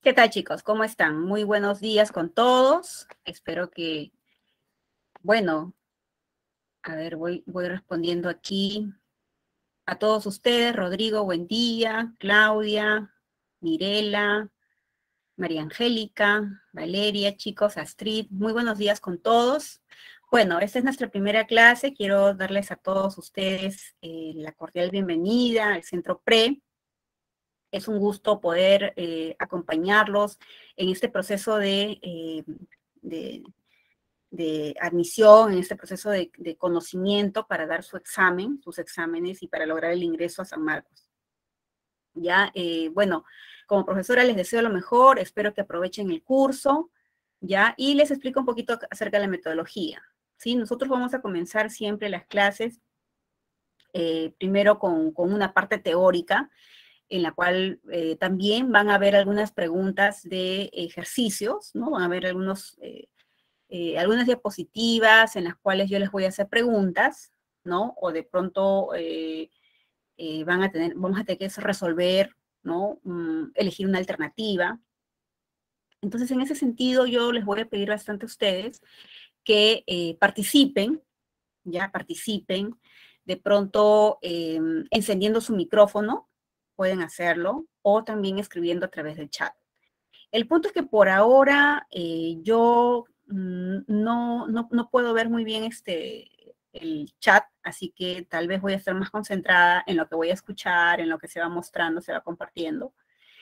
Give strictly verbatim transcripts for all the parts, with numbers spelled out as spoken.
¿Qué tal, chicos? ¿Cómo están? Muy buenos días con todos. Espero que, bueno, a ver, voy, voy respondiendo aquí a todos ustedes. Rodrigo, buen día. Claudia, Mirela, María Angélica, Valeria, chicos, Astrid, muy buenos días con todos. Bueno, esta es nuestra primera clase. Quiero darles a todos ustedes eh, la cordial bienvenida al Centro Pre. Es un gusto poder eh, acompañarlos en este proceso de, eh, de, de, admisión, en este proceso de, de, conocimiento para dar su examen, sus exámenes y para lograr el ingreso a San Marcos. Ya, eh, bueno, como profesora les deseo lo mejor, espero que aprovechen el curso, ya, y les explico un poquito acerca de la metodología, ¿sí? Nosotros vamos a comenzar siempre las clases eh, primero con, con una parte teórica, en la cual eh, también van a haber algunas preguntas de ejercicios, ¿no? Van a haber algunos, eh, eh, algunas diapositivas en las cuales yo les voy a hacer preguntas, ¿no? O de pronto eh, eh, van a tener, vamos a tener que resolver, ¿no? Um, elegir una alternativa. Entonces, en ese sentido, yo les voy a pedir bastante a ustedes que eh, participen, ya participen, de pronto eh, encendiendo su micrófono, pueden hacerlo, o también escribiendo a través del chat. El punto es que por ahora eh, yo mm, no, no, no puedo ver muy bien este, el chat, así que tal vez voy a estar más concentrada en lo que voy a escuchar, en lo que se va mostrando, se va compartiendo.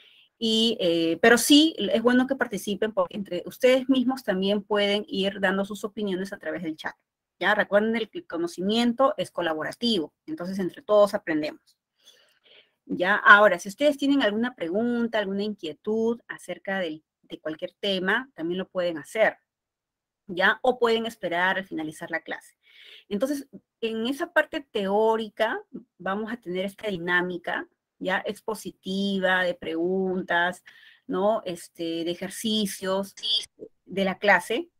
Y, eh, pero sí, es bueno que participen porque entre ustedes mismos también pueden ir dando sus opiniones a través del chat. ¿Ya? Recuerden que el conocimiento es colaborativo, entonces entre todos aprendemos. ¿Ya? Ahora, si ustedes tienen alguna pregunta, alguna inquietud acerca de, de cualquier tema, también lo pueden hacer, ¿ya? O pueden esperar al finalizar la clase. Entonces, en esa parte teórica vamos a tener esta dinámica, ¿ya? Expositiva, de preguntas, ¿no? Este, de ejercicios de la clase,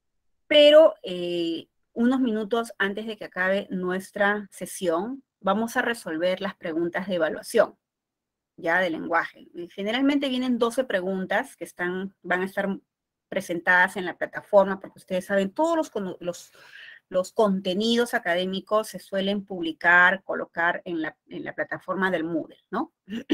pero eh, unos minutos antes de que acabe nuestra sesión, vamos a resolver las preguntas de evaluación, ya, de lenguaje. Generalmente vienen doce preguntas que están, van a estar presentadas en la plataforma, porque ustedes saben, todos los, los, los contenidos académicos se suelen publicar, colocar en la, en la plataforma del Moodle, ¿no?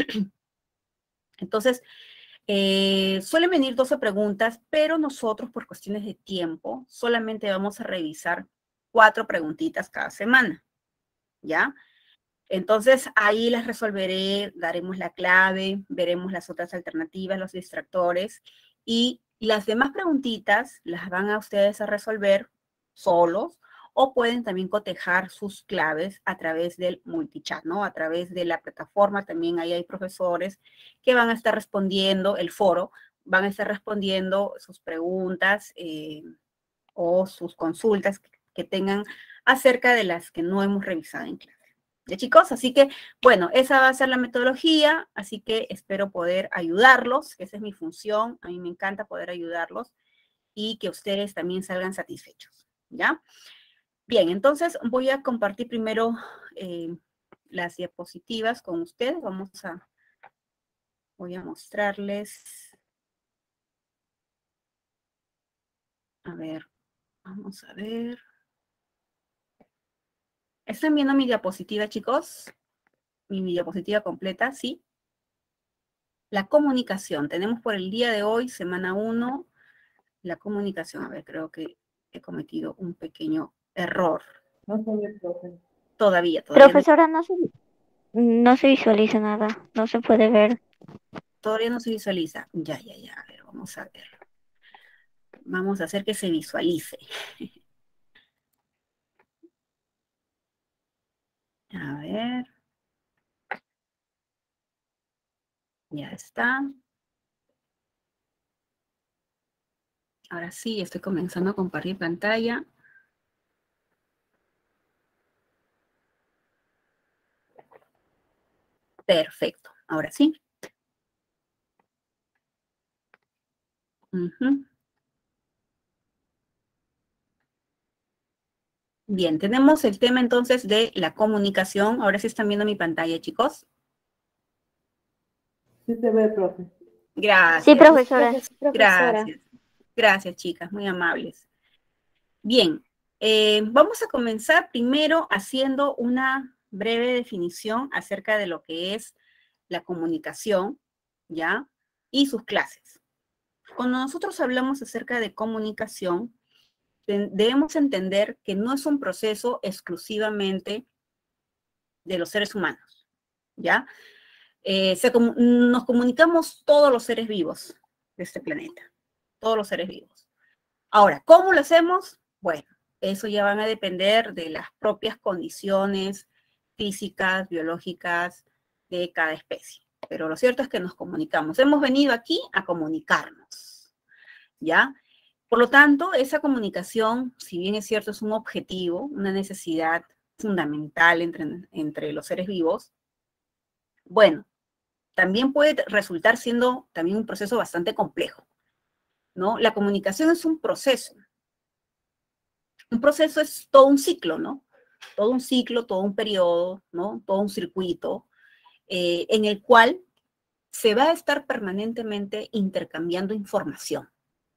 Entonces, eh, suelen venir doce preguntas, pero nosotros, por cuestiones de tiempo, solamente vamos a revisar cuatro preguntitas cada semana, ¿ya? Entonces, ahí las resolveré, daremos la clave, veremos las otras alternativas, los distractores, y las demás preguntitas las van a ustedes a resolver solos, o pueden también cotejar sus claves a través del multichat, ¿no? A través de la plataforma también ahí hay profesores que van a estar respondiendo, el foro, van a estar respondiendo sus preguntas eh, o sus consultas que tengan acerca de las que no hemos revisado en clase. ¿Ya, chicos? Así que, bueno, esa va a ser la metodología, así que espero poder ayudarlos, que esa es mi función, a mí me encanta poder ayudarlos y que ustedes también salgan satisfechos, ¿ya? Bien, entonces voy a compartir primero eh, las diapositivas con ustedes, vamos a, voy a mostrarles, a ver, vamos a ver. ¿Están viendo mi diapositiva, chicos? Mi, mi diapositiva completa, ¿sí? La comunicación. Tenemos por el día de hoy, semana uno, la comunicación. A ver, creo que he cometido un pequeño error. No se ve, profe. Todavía, todavía Profesora, no se, no se visualiza nada, no se puede ver. no, todavía no se visualiza. Ya, ya, ya. A ver, vamos a ver. Vamos a hacer que se visualice. A ver. Ya está. Ahora sí, estoy comenzando a compartir pantalla. Perfecto. Ahora sí. Uh-huh. Bien, tenemos el tema entonces de la comunicación. Ahora sí están viendo mi pantalla, chicos. Sí se ve, profe. Gracias. Sí, profesora. Gracias. Gracias, chicas, muy amables. Bien, eh, vamos a comenzar primero haciendo una breve definición acerca de lo que es la comunicación, ¿ya? Y sus clases. Cuando nosotros hablamos acerca de comunicación, debemos entender que no es un proceso exclusivamente de los seres humanos, ¿ya? Eh, se, nos comunicamos todos los seres vivos de este planeta, todos los seres vivos. Ahora, ¿cómo lo hacemos? Bueno, eso ya van a depender de las propias condiciones físicas, biológicas de cada especie. Pero lo cierto es que nos comunicamos. Hemos venido aquí a comunicarnos, ¿ya? Por lo tanto, esa comunicación, si bien es cierto, es un objetivo, una necesidad fundamental entre, entre los seres vivos, bueno, también puede resultar siendo también un proceso bastante complejo, ¿no? La comunicación es un proceso. Un proceso es todo un ciclo, ¿no? Todo un ciclo, todo un periodo, ¿no? Todo un circuito eh, en el cual se va a estar permanentemente intercambiando información.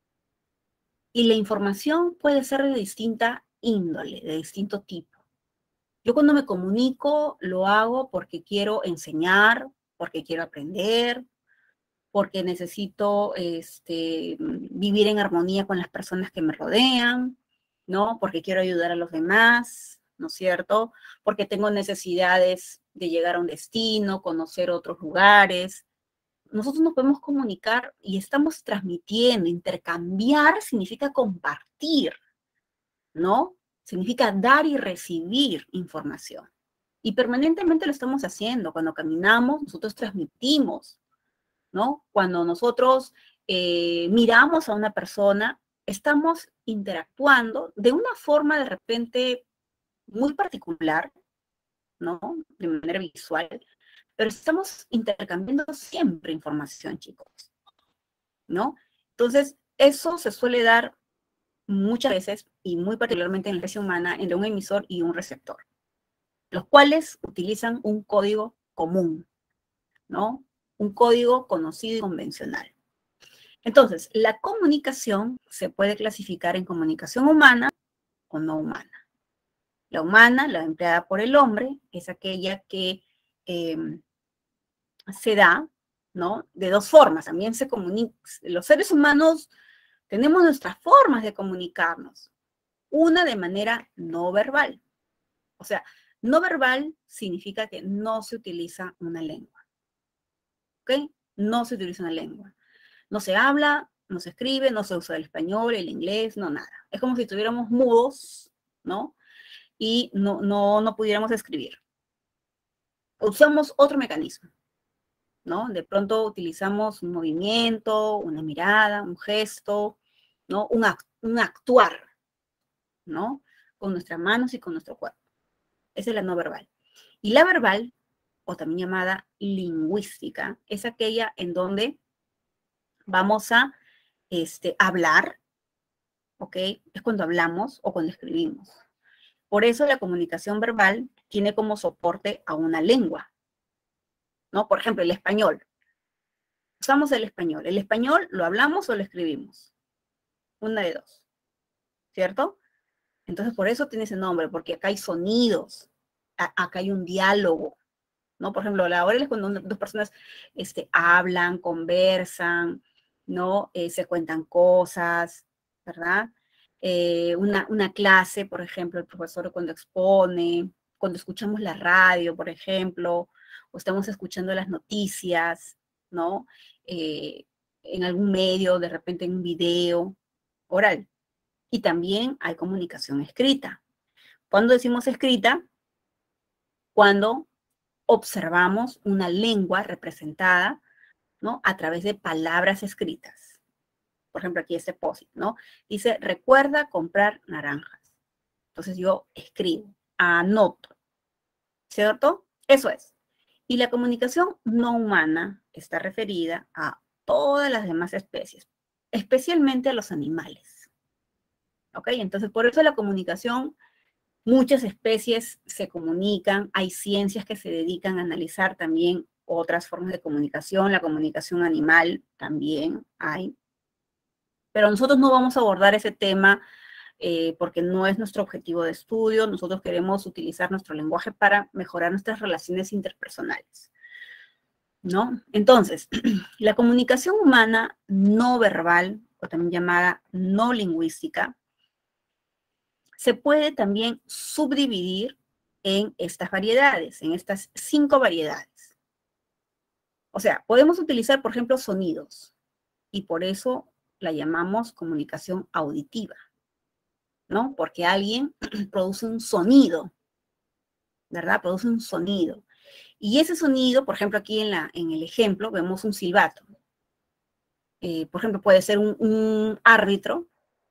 Y la información puede ser de distinta índole, de distinto tipo. Yo cuando me comunico lo hago porque quiero enseñar, porque quiero aprender, porque necesito este, vivir en armonía con las personas que me rodean, ¿no? Porque quiero ayudar a los demás, ¿no es cierto? Porque tengo necesidades de llegar a un destino, conocer otros lugares. Nosotros nos podemos comunicar y estamos transmitiendo. Intercambiar significa compartir, ¿no? Significa dar y recibir información. Y permanentemente lo estamos haciendo. Cuando caminamos, nosotros transmitimos, ¿no? Cuando nosotros eh, miramos a una persona, estamos interactuando de una forma de repente muy particular, ¿no? De manera visual, pero estamos intercambiando siempre información, chicos, ¿no? Entonces, eso se suele dar muchas veces, y muy particularmente en la especie humana, entre un emisor y un receptor, los cuales utilizan un código común, ¿no? Un código conocido y convencional. Entonces, la comunicación se puede clasificar en comunicación humana o no humana. La humana, la empleada por el hombre, es aquella que eh, se da, ¿no? De dos formas. También se comunica. Los seres humanos tenemos nuestras formas de comunicarnos. Una de manera no verbal. O sea, no verbal significa que no se utiliza una lengua. ¿Ok? No se utiliza una lengua. No se habla, no se escribe, no se usa el español, el inglés, no nada. Es como si estuviéramos mudos, ¿no? Y no, no, no pudiéramos escribir. Usamos otro mecanismo, ¿no? De pronto utilizamos un movimiento, una mirada, un gesto, ¿no? Un, act un actuar, ¿no? Con nuestras manos y con nuestro cuerpo. Esa es la no verbal. Y la verbal, o también llamada lingüística, es aquella en donde vamos a este, hablar, ¿ok? Es cuando hablamos o cuando escribimos. Por eso la comunicación verbal tiene como soporte a una lengua, ¿no? Por ejemplo, el español. Usamos el español. ¿El español lo hablamos o lo escribimos? Una de dos, ¿cierto? Entonces, por eso tiene ese nombre, porque acá hay sonidos, a, acá hay un diálogo, ¿no? Por ejemplo, la oral es cuando dos personas este, hablan, conversan, ¿no? Eh, se cuentan cosas, ¿verdad? Eh, una, una clase, por ejemplo, el profesor cuando expone, cuando escuchamos la radio, por ejemplo, o estamos escuchando las noticias, ¿no? Eh, en algún medio, de repente en un video, oral. Y también hay comunicación escrita. ¿Cuándo decimos escrita? Cuando observamos una lengua representada, ¿no? A través de palabras escritas. Por ejemplo, aquí este post-it, ¿no? Dice, recuerda comprar naranjas. Entonces yo escribo, anoto, ¿cierto? Eso es. Y la comunicación no humana está referida a todas las demás especies, especialmente a los animales. ¿Ok? Entonces, por eso la comunicación, muchas especies se comunican, hay ciencias que se dedican a analizar también otras formas de comunicación, la comunicación animal también hay. Pero nosotros no vamos a abordar ese tema eh, porque no es nuestro objetivo de estudio. Nosotros queremos utilizar nuestro lenguaje para mejorar nuestras relaciones interpersonales, ¿no? Entonces, la comunicación humana no verbal, o también llamada no lingüística, se puede también subdividir en estas variedades, en estas cinco variedades. O sea, podemos utilizar, por ejemplo, sonidos, y por eso la llamamos comunicación auditiva, ¿no? Porque alguien produce un sonido, ¿verdad? Produce un sonido. Y ese sonido, por ejemplo, aquí en, la, en el ejemplo, vemos un silbato. Eh, por ejemplo, puede ser un, un árbitro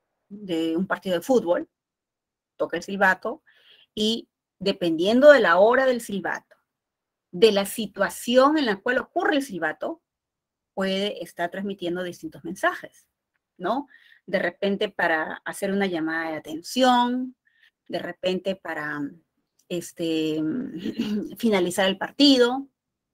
de un partido de fútbol, toca el silbato, y dependiendo de la hora del silbato, de la situación en la cual ocurre el silbato, puede estar transmitiendo distintos mensajes, ¿no? De repente para hacer una llamada de atención, de repente para este, finalizar el partido,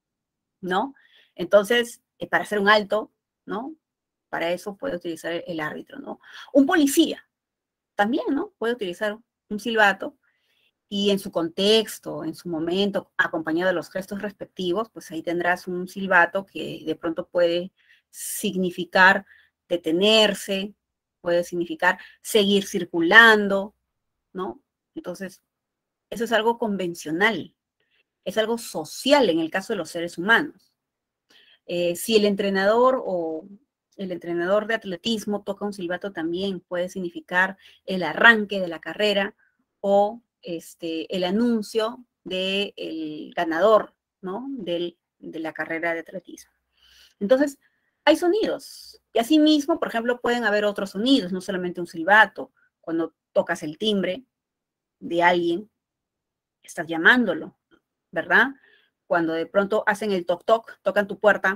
¿no? Entonces, eh, para hacer un alto, ¿no? Para eso puede utilizar el, el árbitro, ¿no? Un policía también, ¿no? Puede utilizar un silbato y en su contexto, en su momento, acompañado de los gestos respectivos, pues ahí tendrás un silbato que de pronto puede significar detenerse, puede significar seguir circulando, ¿no? Entonces, eso es algo convencional, es algo social en el caso de los seres humanos. Eh, si el entrenador o el entrenador de atletismo toca un silbato, también puede significar el arranque de la carrera o este, el anuncio del ganador, ¿no? Del, de la carrera de atletismo. Entonces, hay sonidos. Y asimismo, por ejemplo, pueden haber otros sonidos, no solamente un silbato. Cuando tocas el timbre de alguien, estás llamándolo, ¿verdad? Cuando de pronto hacen el toc-toc, tocan tu puerta.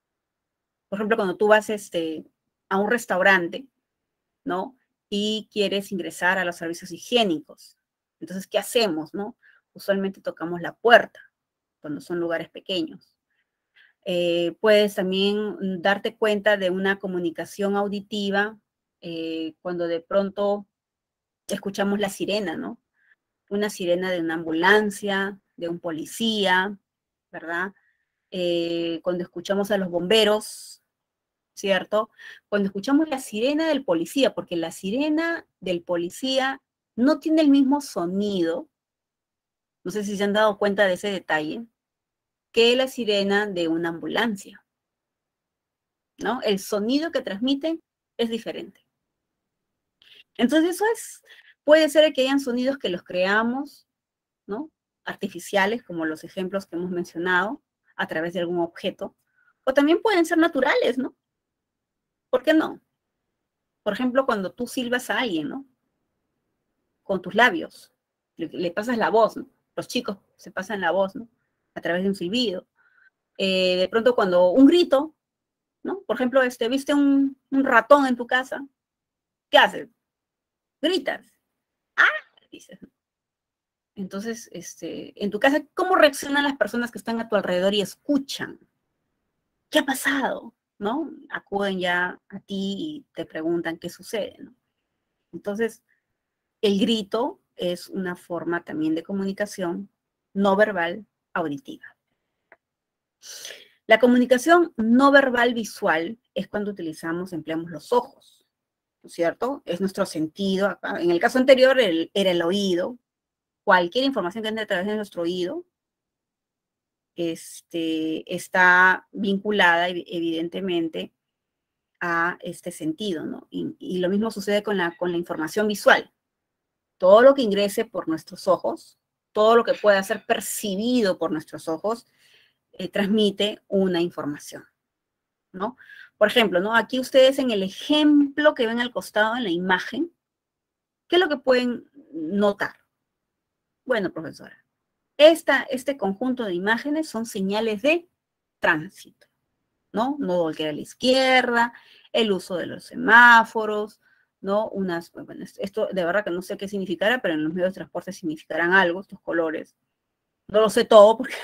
Por ejemplo, cuando tú vas este, a un restaurante, ¿no? Y quieres ingresar a los servicios higiénicos. Entonces, ¿qué hacemos, no? Usualmente tocamos la puerta, cuando son lugares pequeños. Eh, puedes también darte cuenta de una comunicación auditiva eh, cuando de pronto escuchamos la sirena, ¿no? Una sirena de una ambulancia, de un policía, ¿verdad? Eh, cuando escuchamos a los bomberos, ¿cierto? Cuando escuchamos la sirena del policía, porque la sirena del policía no tiene el mismo sonido, no sé si se han dado cuenta de ese detalle, que la sirena de una ambulancia, ¿no? El sonido que transmiten es diferente. Entonces eso es, puede ser que hayan sonidos que los creamos, ¿no? Artificiales, como los ejemplos que hemos mencionado, a través de algún objeto, o también pueden ser naturales, ¿no? ¿Por qué no? Por ejemplo, cuando tú silbas a alguien, ¿no? Con tus labios, le, le pasas la voz, ¿no? Los chicos se pasan la voz, ¿no? A través de un silbido. Eh, de pronto cuando un grito, ¿no? Por ejemplo, este, viste un, un ratón en tu casa, ¿qué haces? Gritas. ¡Ah! Dices. Entonces, este, en tu casa, ¿cómo reaccionan las personas que están a tu alrededor y escuchan? ¿Qué ha pasado? ¿No? Acuden ya a ti y te preguntan qué sucede, ¿no? Entonces, el grito es una forma también de comunicación no verbal auditiva. La comunicación no verbal visual es cuando utilizamos, empleamos los ojos, ¿no es cierto? Es nuestro sentido. En el caso anterior el, era el oído. Cualquier información que entre a través de nuestro oído este, está vinculada evidentemente a este sentido, ¿no? Y, y lo mismo sucede con la, con la información visual. Todo lo que ingrese por nuestros ojos, todo lo que pueda ser percibido por nuestros ojos, eh, transmite una información, ¿no? Por ejemplo, ¿no? Aquí ustedes en el ejemplo que ven al costado en la imagen, ¿qué es lo que pueden notar? Bueno, profesora, esta, este conjunto de imágenes son señales de tránsito, ¿no? No voltear a la izquierda, el uso de los semáforos, ¿no? Unas, bueno, esto de verdad que no sé qué significará, pero en los medios de transporte significarán algo, estos colores. No lo sé todo porque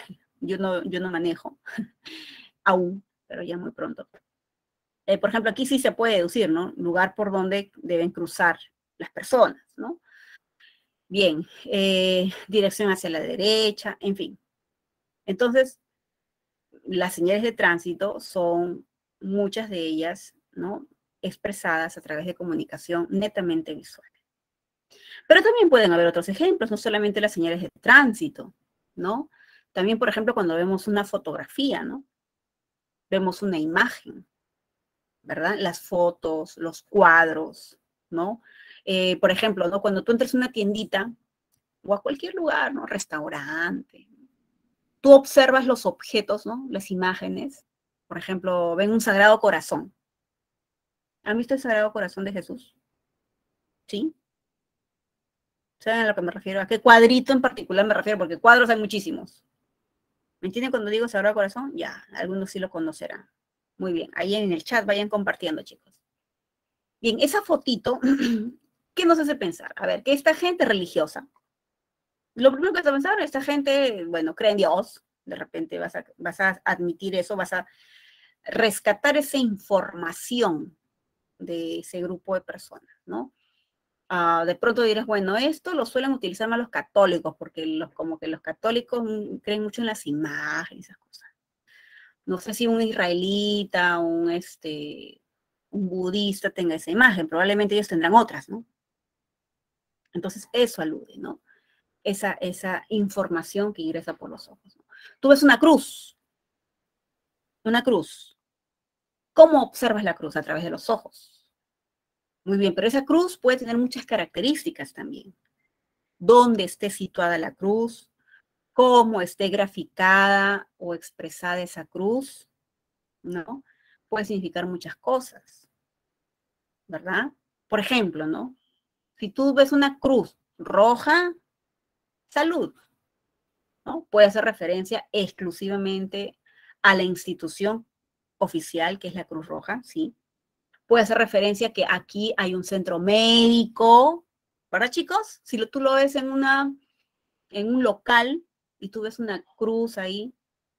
yo no, yo no manejo aún, pero ya muy pronto. Eh, por ejemplo, aquí sí se puede deducir, ¿no? Lugar por donde deben cruzar las personas, ¿no? Bien, eh, dirección hacia la derecha, en fin. Entonces, las señales de tránsito son muchas de ellas, ¿no? Expresadas a través de comunicación netamente visual. Pero también pueden haber otros ejemplos, no solamente las señales de tránsito, ¿no? También, por ejemplo, cuando vemos una fotografía, ¿no? Vemos una imagen, ¿verdad? Las fotos, los cuadros, ¿no? Eh, por ejemplo, ¿no? Cuando tú entras a una tiendita o a cualquier lugar, ¿no? Restaurante, tú observas los objetos, ¿no? Las imágenes. Por ejemplo, ven un Sagrado Corazón. ¿Han visto el Sagrado Corazón de Jesús? ¿Sí? ¿Saben a lo que me refiero? ¿A qué cuadrito en particular me refiero? Porque cuadros hay muchísimos. ¿Me entienden cuando digo Sagrado Corazón? Ya, algunos sí lo conocerán. Muy bien, ahí en el chat vayan compartiendo, chicos. Bien, esa fotito, ¿qué nos hace pensar? A ver, que esta gente religiosa, lo primero que hace pensar, esta gente, bueno, cree en Dios, de repente vas a, vas a admitir eso, vas a rescatar esa información de ese grupo de personas, ¿no? Uh, de pronto dirás, bueno, esto lo suelen utilizar más los católicos, porque los, como que los católicos creen mucho en las imágenes, esas cosas. No sé si un israelita, un, este, un budista tenga esa imagen, probablemente ellos tendrán otras, ¿no? Entonces eso alude, ¿no? Esa, esa información que ingresa por los ojos, ¿no? Tú ves una cruz, una cruz. ¿Cómo observas la cruz? A través de los ojos. Muy bien, pero esa cruz puede tener muchas características también. Dónde esté situada la cruz, cómo esté graficada o expresada esa cruz, ¿no? Puede significar muchas cosas, ¿verdad? Por ejemplo, ¿no? Si tú ves una cruz roja, salud, ¿no? Puede hacer referencia exclusivamente a la institución oficial, que es la Cruz Roja, ¿sí? Puede hacer referencia que aquí hay un centro médico, ¿verdad, chicos? Si lo, tú lo ves en, una, en un local y tú ves una cruz ahí,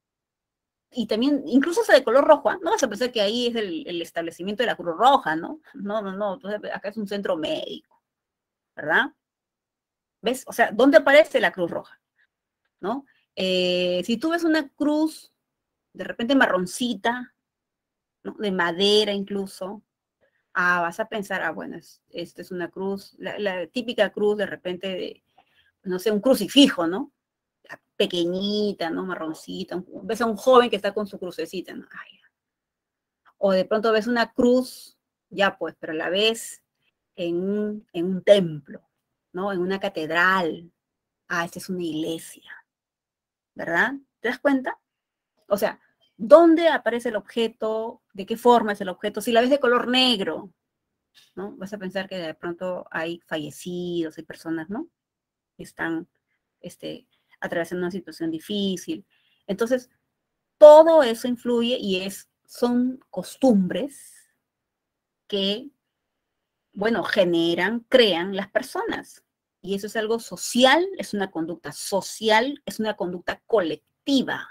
y también, incluso sea de color rojo, ¿eh? No vas a pensar que ahí es el, el establecimiento de la Cruz Roja, ¿no? No, no, no, entonces acá es un centro médico, ¿verdad? ¿Ves? O sea, ¿dónde aparece la Cruz Roja? ¿No? Eh, si tú ves una cruz de repente marroncita, ¿no? De madera incluso, ah, vas a pensar, ah, bueno, es, esta es una cruz, la, la, típica cruz de repente de, no sé, un crucifijo, ¿no? Pequeñita, ¿no? Marroncita, un, ves a un joven que está con su crucecita, ¿no? Ay, o de pronto ves una cruz, ya pues, pero la ves en un, en un templo, ¿no? En una catedral. Ah, esta es una iglesia, ¿verdad? ¿Te das cuenta? O sea, ¿dónde aparece el objeto? ¿De qué forma es el objeto? Si la ves de color negro, ¿no? Vas a pensar que de pronto hay fallecidos, hay personas, ¿no? Que están este, atravesando una situación difícil. Entonces, todo eso influye y es, son costumbres que, bueno, generan, crean las personas. Y eso es algo social, es una conducta social, es una conducta colectiva.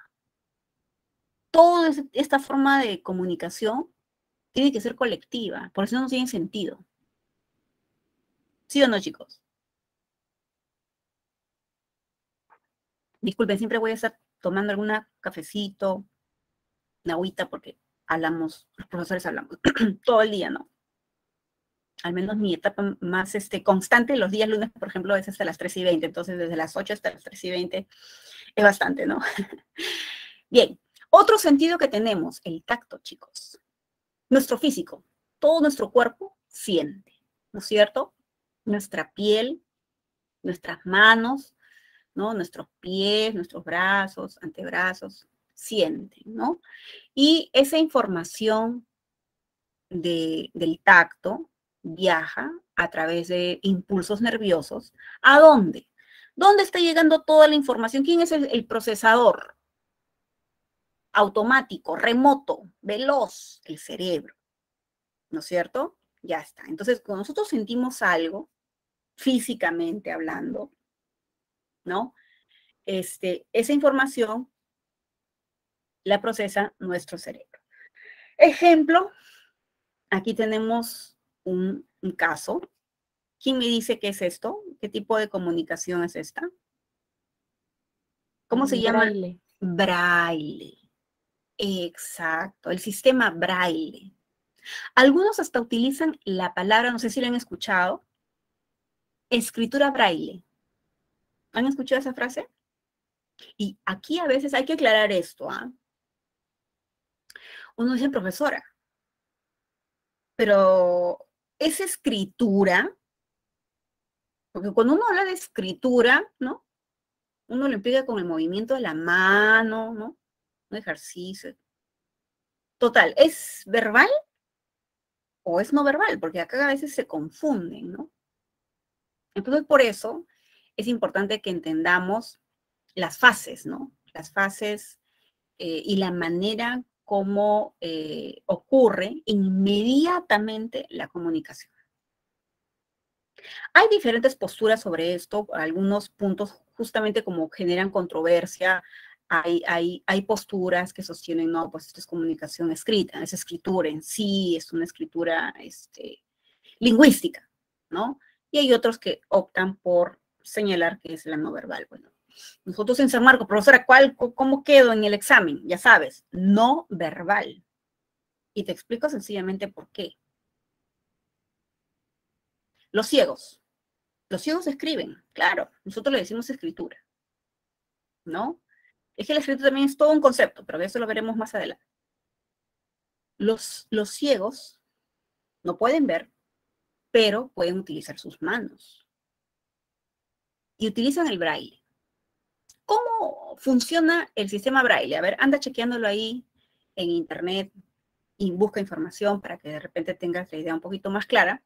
Toda esta forma de comunicación tiene que ser colectiva, por eso no tiene sentido. ¿Sí o no, chicos? Disculpen, siempre voy a estar tomando algún cafecito, una agüita, porque hablamos, los profesores hablamos todo el día, ¿no? Al menos mi etapa más este, constante, los días lunes, por ejemplo, es hasta las tres y veinte, entonces desde las ocho hasta las tres y veinte es bastante, ¿no? Bien, otro sentido que tenemos, el tacto, chicos. Nuestro físico, todo nuestro cuerpo siente, ¿no es cierto? Nuestra piel, nuestras manos, ¿no? Nuestros pies, nuestros brazos, antebrazos, sienten, ¿no? Y esa información de, del tacto viaja a través de impulsos nerviosos. ¿A dónde? ¿Dónde está llegando toda la información? ¿Quién es el, el procesador? Automático, remoto, veloz, el cerebro, ¿no es cierto? Ya está. Entonces, cuando nosotros sentimos algo, físicamente hablando, ¿no? Este, esa información la procesa nuestro cerebro. Ejemplo, aquí tenemos un, un caso. ¿Quién me dice qué es esto? ¿Qué tipo de comunicación es esta? ¿Cómo se llama? Braille. Braille. Exacto, el sistema Braille. Algunos hasta utilizan la palabra, no sé si la han escuchado, escritura Braille. ¿Han escuchado esa frase? Y aquí a veces hay que aclarar esto, ¿ah? Uno dice profesora, pero ¿es escritura? Porque cuando uno habla de escritura, ¿no? Uno lo implica con el movimiento de la mano, ¿no? Un ejercicio. Total, ¿es verbal o es no verbal? Porque acá a veces se confunden, ¿no? Entonces, por eso es importante que entendamos las fases, ¿no? Las fases eh, y la manera como eh, ocurre inmediatamente la comunicación. Hay diferentes posturas sobre esto, algunos puntos justamente como generan controversia, hay, hay, hay posturas que sostienen, no, pues esto es comunicación escrita, es escritura en sí, es una escritura este, lingüística, ¿no? Y hay otros que optan por señalar que es la no verbal. Bueno, nosotros en San Marcos, profesora, ¿cuál, ¿cómo quedo en el examen? Ya sabes, no verbal. Y te explico sencillamente por qué. Los ciegos. Los ciegos escriben, claro, nosotros le decimos escritura, ¿no? Es que la escritura también es todo un concepto, pero eso lo veremos más adelante. Los, los ciegos no pueden ver, pero pueden utilizar sus manos. Y utilizan el braille. ¿Cómo funciona el sistema braille? A ver, anda chequeándolo ahí en internet y busca información para que de repente tengas la idea un poquito más clara.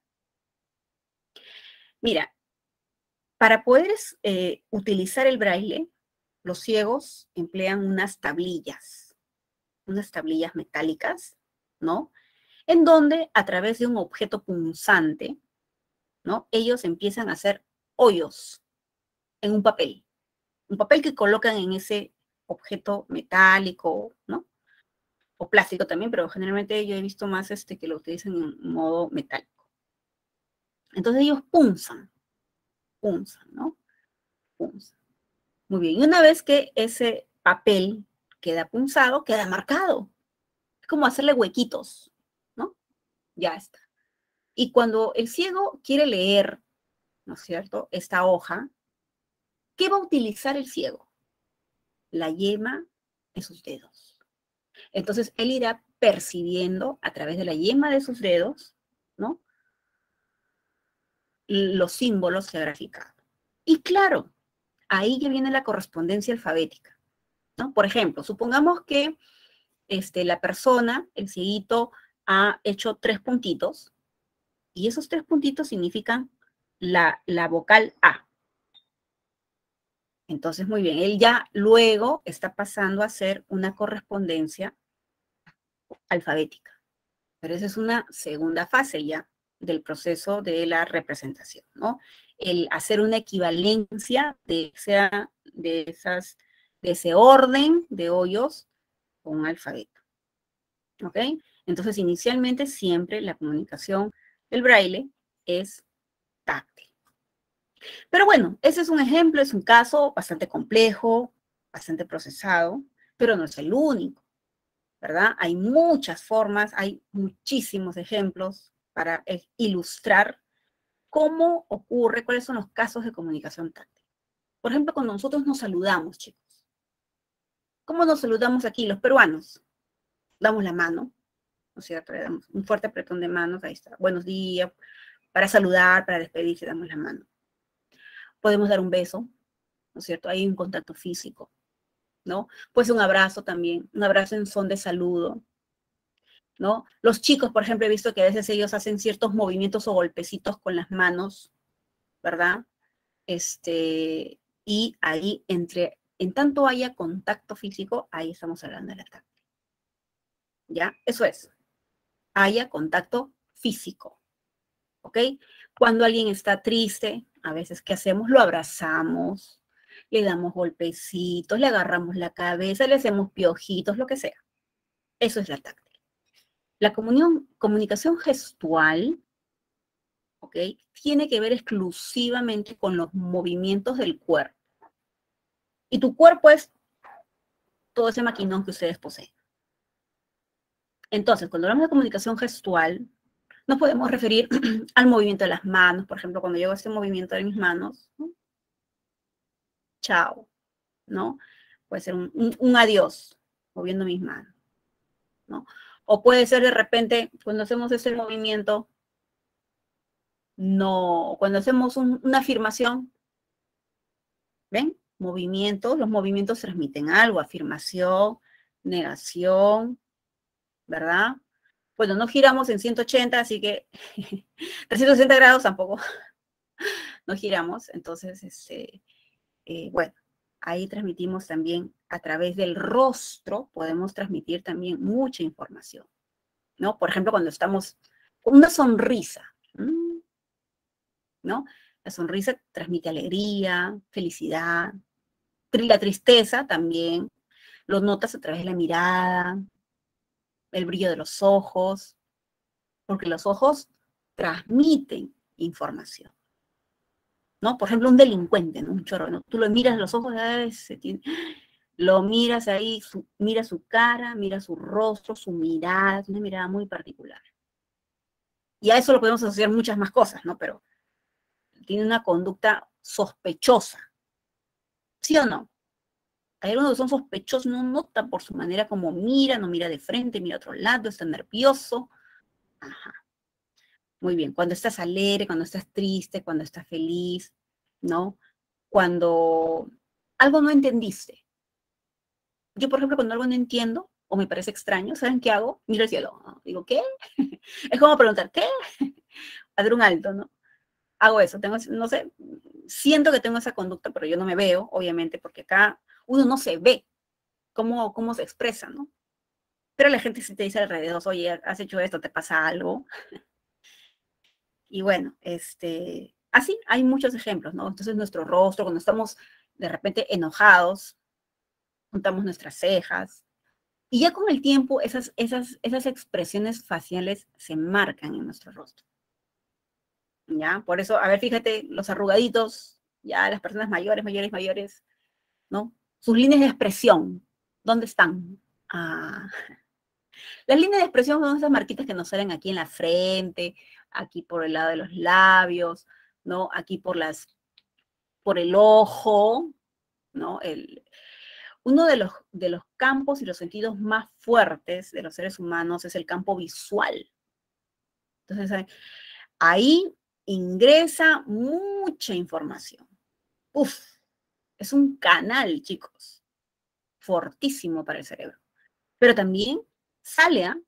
Mira, para poder eh, utilizar el braille, los ciegos emplean unas tablillas, unas tablillas metálicas, ¿no? En donde a través de un objeto punzante, ¿no? Ellos empiezan a hacer hoyos en un papel, un papel que colocan en ese objeto metálico, ¿no? O plástico también, pero generalmente yo he visto más este que lo utilizan en modo metálico. Entonces ellos punzan, punzan, ¿no? Punzan. Muy bien, y una vez que ese papel queda punzado, queda marcado. Es como hacerle huequitos, ¿no? Ya está. Y cuando el ciego quiere leer, ¿no es cierto?, esta hoja, ¿qué va a utilizar el ciego? La yema de sus dedos. Entonces, él irá percibiendo a través de la yema de sus dedos, ¿no?, los símbolos que ha graficado. Y claro, ahí ya viene la correspondencia alfabética, ¿no? Por ejemplo, supongamos que este, la persona, el cieguito, ha hecho tres puntitos, y esos tres puntitos significan la, la vocal A. Entonces, muy bien, él ya luego está pasando a hacer una correspondencia alfabética. Pero esa es una segunda fase ya del proceso de la representación, ¿no? El hacer una equivalencia de, esa, de, esas, de ese orden de hoyos con un alfabeto, ¿ok? Entonces, inicialmente siempre la comunicación del braille es táctil. Pero bueno, ese es un ejemplo, es un caso bastante complejo, bastante procesado, pero no es el único, ¿verdad? Hay muchas formas, hay muchísimos ejemplos para ilustrar cómo ocurre, cuáles son los casos de comunicación táctil. Por ejemplo, cuando nosotros nos saludamos, chicos. ¿Cómo nos saludamos aquí los peruanos? Damos la mano, ¿no es cierto? Le damos un fuerte apretón de manos, ahí está. Buenos días, para saludar, para despedirse, damos la mano. Podemos dar un beso, ¿no es cierto? Hay un contacto físico, ¿no? Pues un abrazo también, un abrazo en son de saludo, ¿no? Los chicos, por ejemplo, he visto que a veces ellos hacen ciertos movimientos o golpecitos con las manos, ¿verdad? Este, y ahí, entre, en tanto haya contacto físico, ahí estamos hablando del ataque. ¿Ya? Eso es. Haya contacto físico, ¿ok? Cuando alguien está triste, a veces, ¿qué hacemos? Lo abrazamos, le damos golpecitos, le agarramos la cabeza, le hacemos piojitos, lo que sea. Eso es la táctil. La comunión, comunicación gestual, ¿ok? Tiene que ver exclusivamente con los movimientos del cuerpo. Y tu cuerpo es todo ese maquinón que ustedes poseen. Entonces, cuando hablamos de comunicación gestual, nos podemos referir al movimiento de las manos. Por ejemplo, cuando yo hago este movimiento de mis manos, ¿no? Chao, ¿no? Puede ser un, un, un adiós, moviendo mis manos, ¿no? O puede ser de repente, cuando hacemos ese movimiento, no, cuando hacemos un, una afirmación, ¿ven? Movimientos, los movimientos transmiten algo, afirmación, negación, ¿verdad? Bueno, no giramos en ciento ochenta, así que trescientos sesenta grados tampoco no giramos, entonces, este, eh, bueno, ahí transmitimos también a través del rostro, podemos transmitir también mucha información, ¿no? Por ejemplo, cuando estamos con una sonrisa, ¿no? La sonrisa transmite alegría, felicidad, la tristeza también, lo notas a través de la mirada, el brillo de los ojos, porque los ojos transmiten información, ¿no? Por ejemplo, un delincuente, ¿no? Un chorro, ¿no? Tú lo miras a los ojos, ay, se tiene, lo miras ahí, su, mira su cara, mira su rostro, su mirada, es una mirada muy particular. Y a eso lo podemos asociar muchas más cosas, ¿no? Pero tiene una conducta sospechosa, ¿sí o no? Hay algunos que son sospechosos, no nota por su manera como mira, no mira de frente, mira a otro lado, está nervioso. Ajá. Muy bien, cuando estás alegre, cuando estás triste, cuando estás feliz, ¿no? Cuando algo no entendiste. Yo, por ejemplo, cuando algo no entiendo o me parece extraño, ¿saben qué hago? Miro al cielo. Digo, ¿qué? Es como preguntar, ¿qué? Hacer un alto, ¿no? Hago eso, tengo, no sé, siento que tengo esa conducta, pero yo no me veo, obviamente, porque acá uno no se ve cómo, cómo se expresa, ¿no? Pero la gente sí te dice alrededor, oye, has hecho esto, ¿te pasa algo? Y bueno, este, así hay muchos ejemplos, ¿no? Entonces nuestro rostro, cuando estamos de repente enojados, juntamos nuestras cejas, y ya con el tiempo esas, esas, esas expresiones faciales se marcan en nuestro rostro. ¿Ya? Por eso, a ver, fíjate, los arrugaditos, ya las personas mayores, mayores, mayores, ¿no? Sus líneas de expresión, ¿dónde están? Ah, las líneas de expresión son esas marquitas que nos salen aquí en la frente, aquí por el lado de los labios, ¿no? Aquí por las, por el ojo, ¿no? El, uno de los, de los campos y los sentidos más fuertes de los seres humanos es el campo visual. Entonces, ahí ingresa mucha información. Uf, es un canal, chicos, fortísimo para el cerebro. Pero también sale, ¿eh?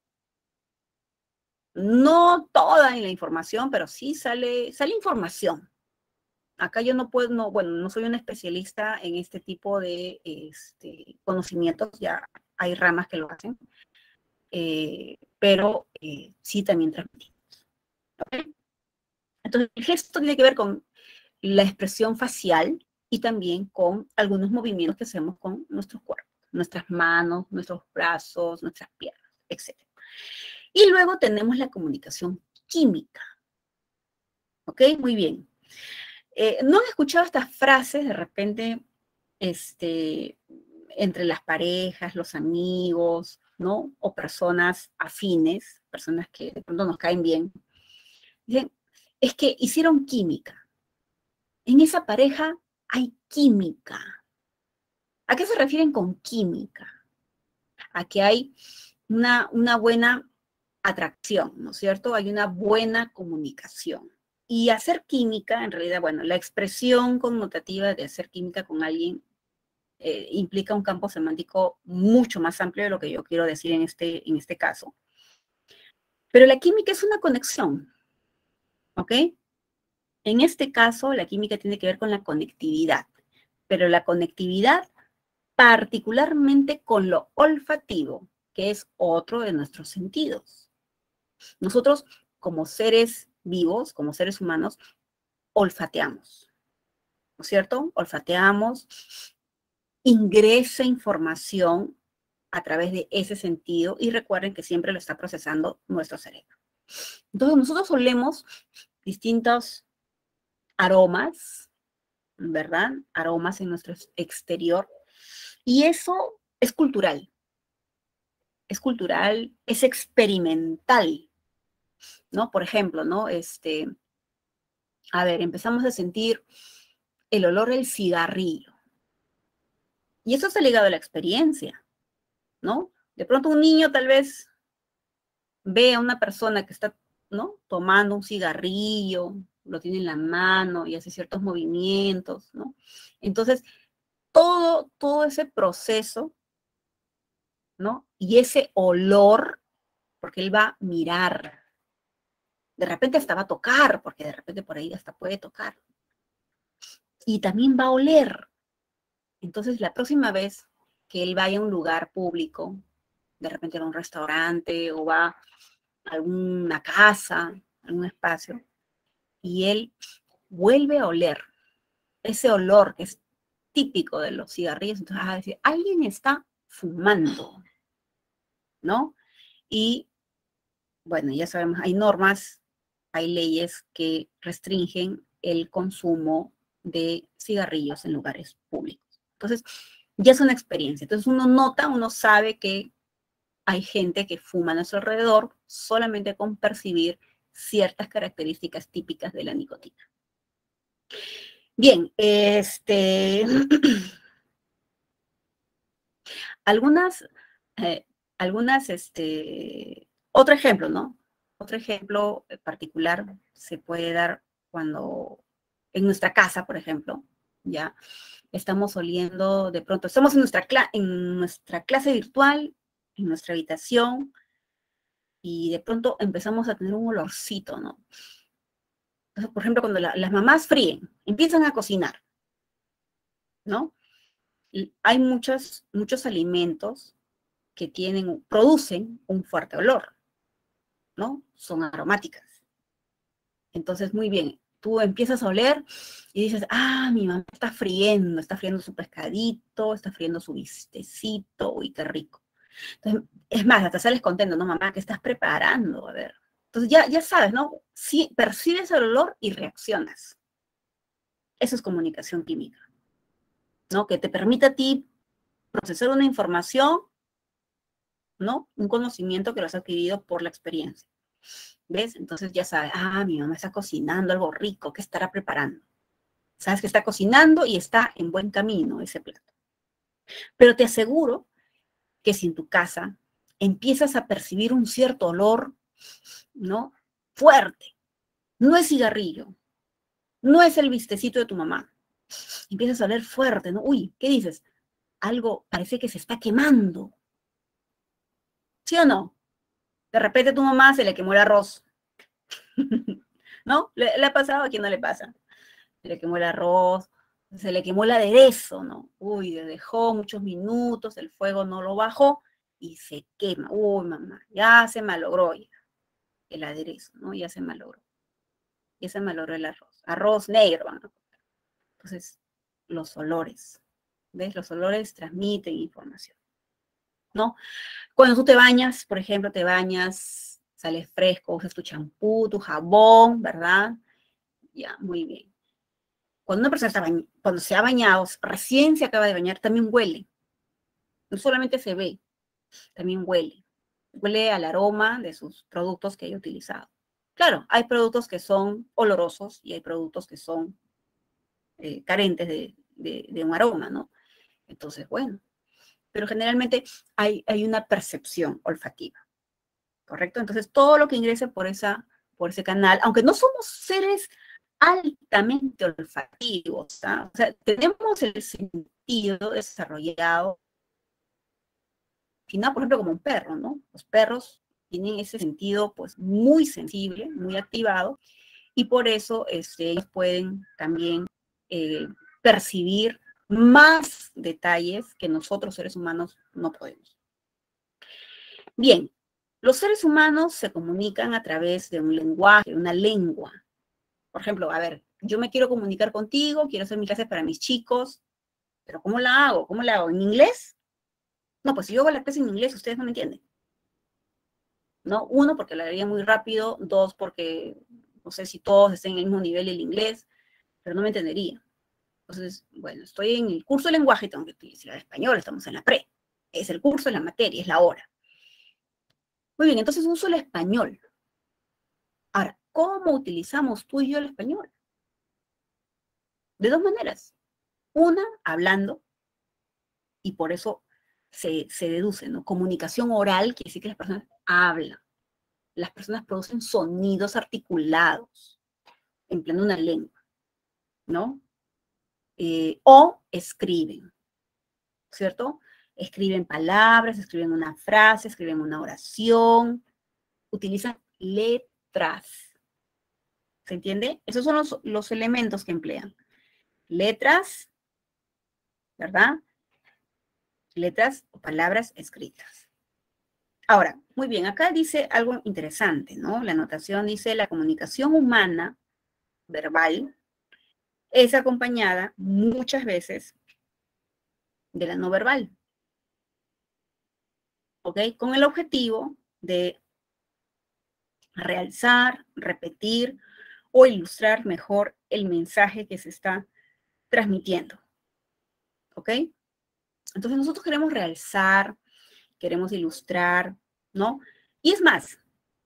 No toda la información, pero sí sale, sale información. Acá yo no puedo, no, bueno, no soy una especialista en este tipo de este, conocimientos, ya hay ramas que lo hacen, eh, pero eh, sí también transmitimos. ¿Okay? Entonces, el gesto tiene que ver con la expresión facial y también con algunos movimientos que hacemos con nuestros cuerpos, nuestras manos, nuestros brazos, nuestras piernas, etcétera. Y luego tenemos la comunicación química. ¿Ok? Muy bien. Eh, ¿No han escuchado estas frases de repente este, entre las parejas, los amigos, ¿no? O personas afines, personas que de pronto nos caen bien? Dicen, es que hicieron química. En esa pareja hay química. ¿A qué se refieren con química? A que hay una, una buena atracción, ¿no es cierto? Hay una buena comunicación. Y hacer química, en realidad, bueno, la expresión connotativa de hacer química con alguien eh, implica un campo semántico mucho más amplio de lo que yo quiero decir en este, en este caso. Pero la química es una conexión, ¿ok? En este caso, la química tiene que ver con la conectividad, pero la conectividad particularmente con lo olfativo, que es otro de nuestros sentidos. Nosotros, como seres vivos, como seres humanos, olfateamos. ¿no es cierto? Olfateamos, ingresa información a través de ese sentido y recuerden que siempre lo está procesando nuestro cerebro. Entonces nosotros olemos distintos aromas, ¿verdad? Aromas en nuestro exterior y eso es cultural. Es cultural, es experimental, ¿no? Por ejemplo, ¿no? Este, a ver, empezamos a sentir el olor del cigarrillo. Y eso está ligado a la experiencia, ¿no? De pronto un niño tal vez ve a una persona que está, ¿no? Tomando un cigarrillo, lo tiene en la mano y hace ciertos movimientos, ¿no? Entonces, todo, todo ese proceso, ¿no? Y ese olor, porque él va a mirar. De repente hasta va a tocar, porque de repente por ahí hasta puede tocar. Y también va a oler. Entonces, la próxima vez que él vaya a un lugar público, de repente va a un restaurante o va a alguna casa, algún espacio, y él vuelve a oler ese olor que es típico de los cigarrillos, entonces va a decir, alguien está fumando, ¿no? Y, bueno, ya sabemos, hay normas, hay leyes que restringen el consumo de cigarrillos en lugares públicos. Entonces, ya es una experiencia. Entonces, uno nota, uno sabe que hay gente que fuma a nuestro alrededor solamente con percibir ciertas características típicas de la nicotina. Bien, este, algunas, eh, algunas, este, otro ejemplo, ¿no? Otro ejemplo particular se puede dar cuando en nuestra casa, por ejemplo, ya estamos oliendo de pronto, estamos en nuestra, en nuestra clase virtual, en nuestra habitación, y de pronto empezamos a tener un olorcito, ¿no? Entonces, por ejemplo, cuando la, las mamás fríen, empiezan a cocinar, ¿no? Y hay muchos, muchos alimentos que tienen, producen un fuerte olor, ¿no? Son aromáticas. Entonces, muy bien, tú empiezas a oler y dices, ah, mi mamá está friendo, está friendo su pescadito, está friendo su bistecito, uy, qué rico. Entonces, es más, hasta sales contento, ¿no, mamá? ¿Qué estás preparando? A ver. Entonces, ya, ya sabes, ¿no? Sí, percibes el olor y reaccionas. Eso es comunicación química, ¿no? Que te permite a ti procesar una información, ¿no? Un conocimiento que lo has adquirido por la experiencia. ¿Ves? Entonces ya sabes, ah, mi mamá está cocinando algo rico, ¿qué estará preparando? Sabes que está cocinando y está en buen camino ese plato. Pero te aseguro que si en tu casa empiezas a percibir un cierto olor, ¿no? Fuerte, no es cigarrillo, no es el vistecito de tu mamá, empiezas a oler fuerte, ¿no? Uy, ¿qué dices? Algo parece que se está quemando. ¿Sí o no? De repente a tu mamá se le quemó el arroz. ¿No? ¿Le, le ha pasado? ¿A quién no le pasa? Se le quemó el arroz, se le quemó el aderezo, ¿no? Uy, le dejó muchos minutos, el fuego no lo bajó y se quema. Uy, mamá, ya se malogró ya el aderezo, ¿no? Ya se malogró. Ya se malogró el arroz. Arroz negro, ¿no? Entonces, los olores, ¿ves? Los olores transmiten información, ¿no? Cuando tú te bañas, por ejemplo, te bañas, sales fresco, usas tu champú, tu jabón, ¿verdad? Ya, muy bien. Cuando una persona está bañada, cuando se ha bañado, recién se acaba de bañar, también huele. No solamente se ve, también huele. Huele al aroma de sus productos que haya utilizado. Claro, hay productos que son olorosos y hay productos que son eh, carentes de, de, de un aroma, ¿no? Entonces, bueno, pero generalmente hay, hay una percepción olfativa, ¿correcto? Entonces, todo lo que ingrese por, esa, por ese canal, aunque no somos seres altamente olfativos, ¿tá? O sea, tenemos el sentido desarrollado, final, por ejemplo, como un perro, ¿no? Los perros tienen ese sentido, pues, muy sensible, muy activado, y por eso este, ellos pueden también eh, percibir más detalles que nosotros, seres humanos, no podemos. Bien, los seres humanos se comunican a través de un lenguaje, una lengua. Por ejemplo, a ver, yo me quiero comunicar contigo, quiero hacer mis clases para mis chicos, pero ¿cómo la hago? ¿Cómo la hago? ¿En inglés? No, pues si yo hago la clase en inglés, ustedes no me entienden. ¿No? Uno, porque la haría muy rápido. Dos, porque no sé si todos estén en el mismo nivel del inglés, pero no me entendería. Entonces, bueno, estoy en el curso de lenguaje, tengo que utilizar el español, estamos en la pre. Es el curso, es la materia, es la hora. Muy bien, entonces uso el español. Ahora, ¿cómo utilizamos tú y yo el español? De dos maneras. Una, hablando, y por eso se, se deduce, ¿no? Comunicación oral quiere decir que las personas hablan. Las personas producen sonidos articulados, empleando una lengua, ¿no? Eh, o escriben, ¿cierto? Escriben palabras, escriben una frase, escriben una oración, utilizan letras. ¿Se entiende? Esos son los, los elementos que emplean. Letras, ¿verdad? Letras o palabras escritas. Ahora, muy bien, acá dice algo interesante, ¿no? La anotación dice, la comunicación humana, verbal, es acompañada muchas veces de la no verbal, ¿ok? Con el objetivo de realzar, repetir o ilustrar mejor el mensaje que se está transmitiendo, ¿ok? Entonces nosotros queremos realzar, queremos ilustrar, ¿no? Y es más,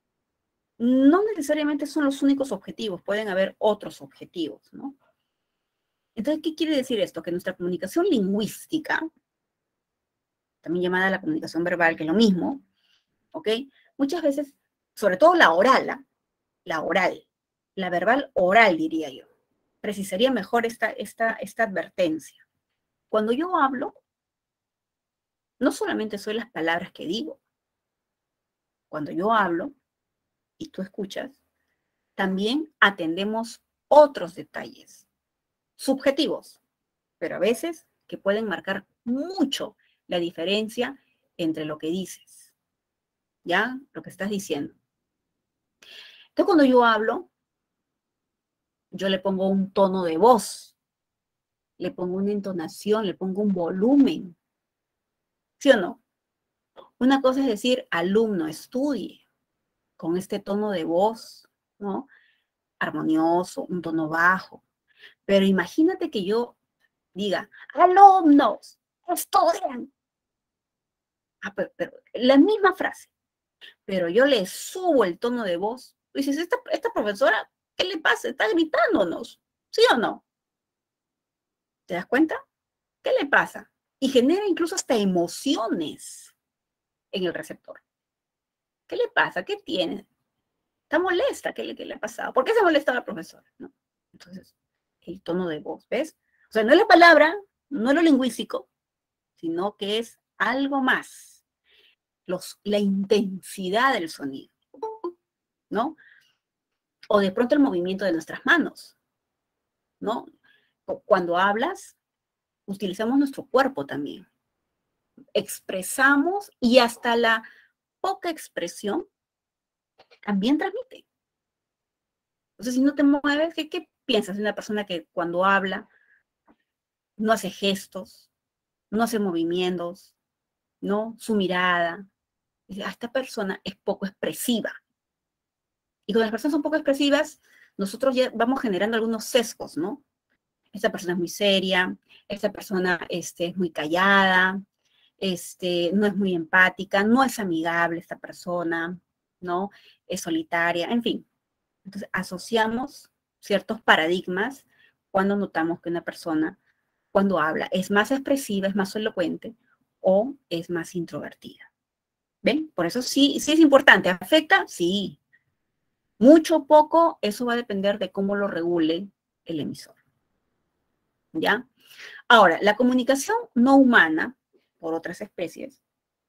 no necesariamente son los únicos objetivos, pueden haber otros objetivos, ¿no? Entonces, ¿qué quiere decir esto? Que nuestra comunicación lingüística, también llamada la comunicación verbal, que es lo mismo, ¿ok? Muchas veces, sobre todo la oral, ¿eh? la oral, la verbal oral, diría yo, precisaría mejor esta, esta, esta advertencia. Cuando yo hablo, no solamente son las palabras que digo, cuando yo hablo y tú escuchas, también atendemos otros detalles, subjetivos, pero a veces que pueden marcar mucho la diferencia entre lo que dices, ¿ya? Lo que estás diciendo. Entonces, cuando yo hablo, yo le pongo un tono de voz, le pongo una entonación, le pongo un volumen, ¿sí o no? Una cosa es decir, alumno, estudie con este tono de voz, ¿no? Armonioso, un tono bajo. Pero imagínate que yo diga, alumnos, estudian. Ah, pero, pero, la misma frase, pero yo le subo el tono de voz. Y dices, esta, esta profesora, ¿qué le pasa? Está gritándonos, ¿sí o no? ¿Te das cuenta? ¿Qué le pasa? Y genera incluso hasta emociones en el receptor. ¿Qué le pasa? ¿Qué tiene? Está molesta. ¿Qué le, qué le ha pasado? ¿Por qué se molesta la profesora? ¿No? Entonces, el tono de voz, ¿ves? O sea, no es la palabra, no es lo lingüístico, sino que es algo más. Los, la intensidad del sonido, ¿no? O de pronto el movimiento de nuestras manos, ¿no? Cuando hablas, utilizamos nuestro cuerpo también. Expresamos y hasta la poca expresión también transmite. Entonces, si no te mueves, ¿qué, qué piensas de una persona que cuando habla no hace gestos, no hace movimientos, ¿no? Su mirada. Dice, ah, esta persona es poco expresiva. Y cuando las personas son poco expresivas, nosotros ya vamos generando algunos sesgos, ¿no? Esta persona es muy seria, esta persona este, es muy callada, este, no es muy empática, no es amigable esta persona, ¿no? Es solitaria, en fin. Entonces, asociamos ciertos paradigmas cuando notamos que una persona, cuando habla, es más expresiva, es más elocuente o es más introvertida. ¿Ven? Por eso sí, sí es importante. ¿Afecta? Sí. Mucho o poco, eso va a depender de cómo lo regule el emisor. ¿Ya? Ahora, la comunicación no humana por otras especies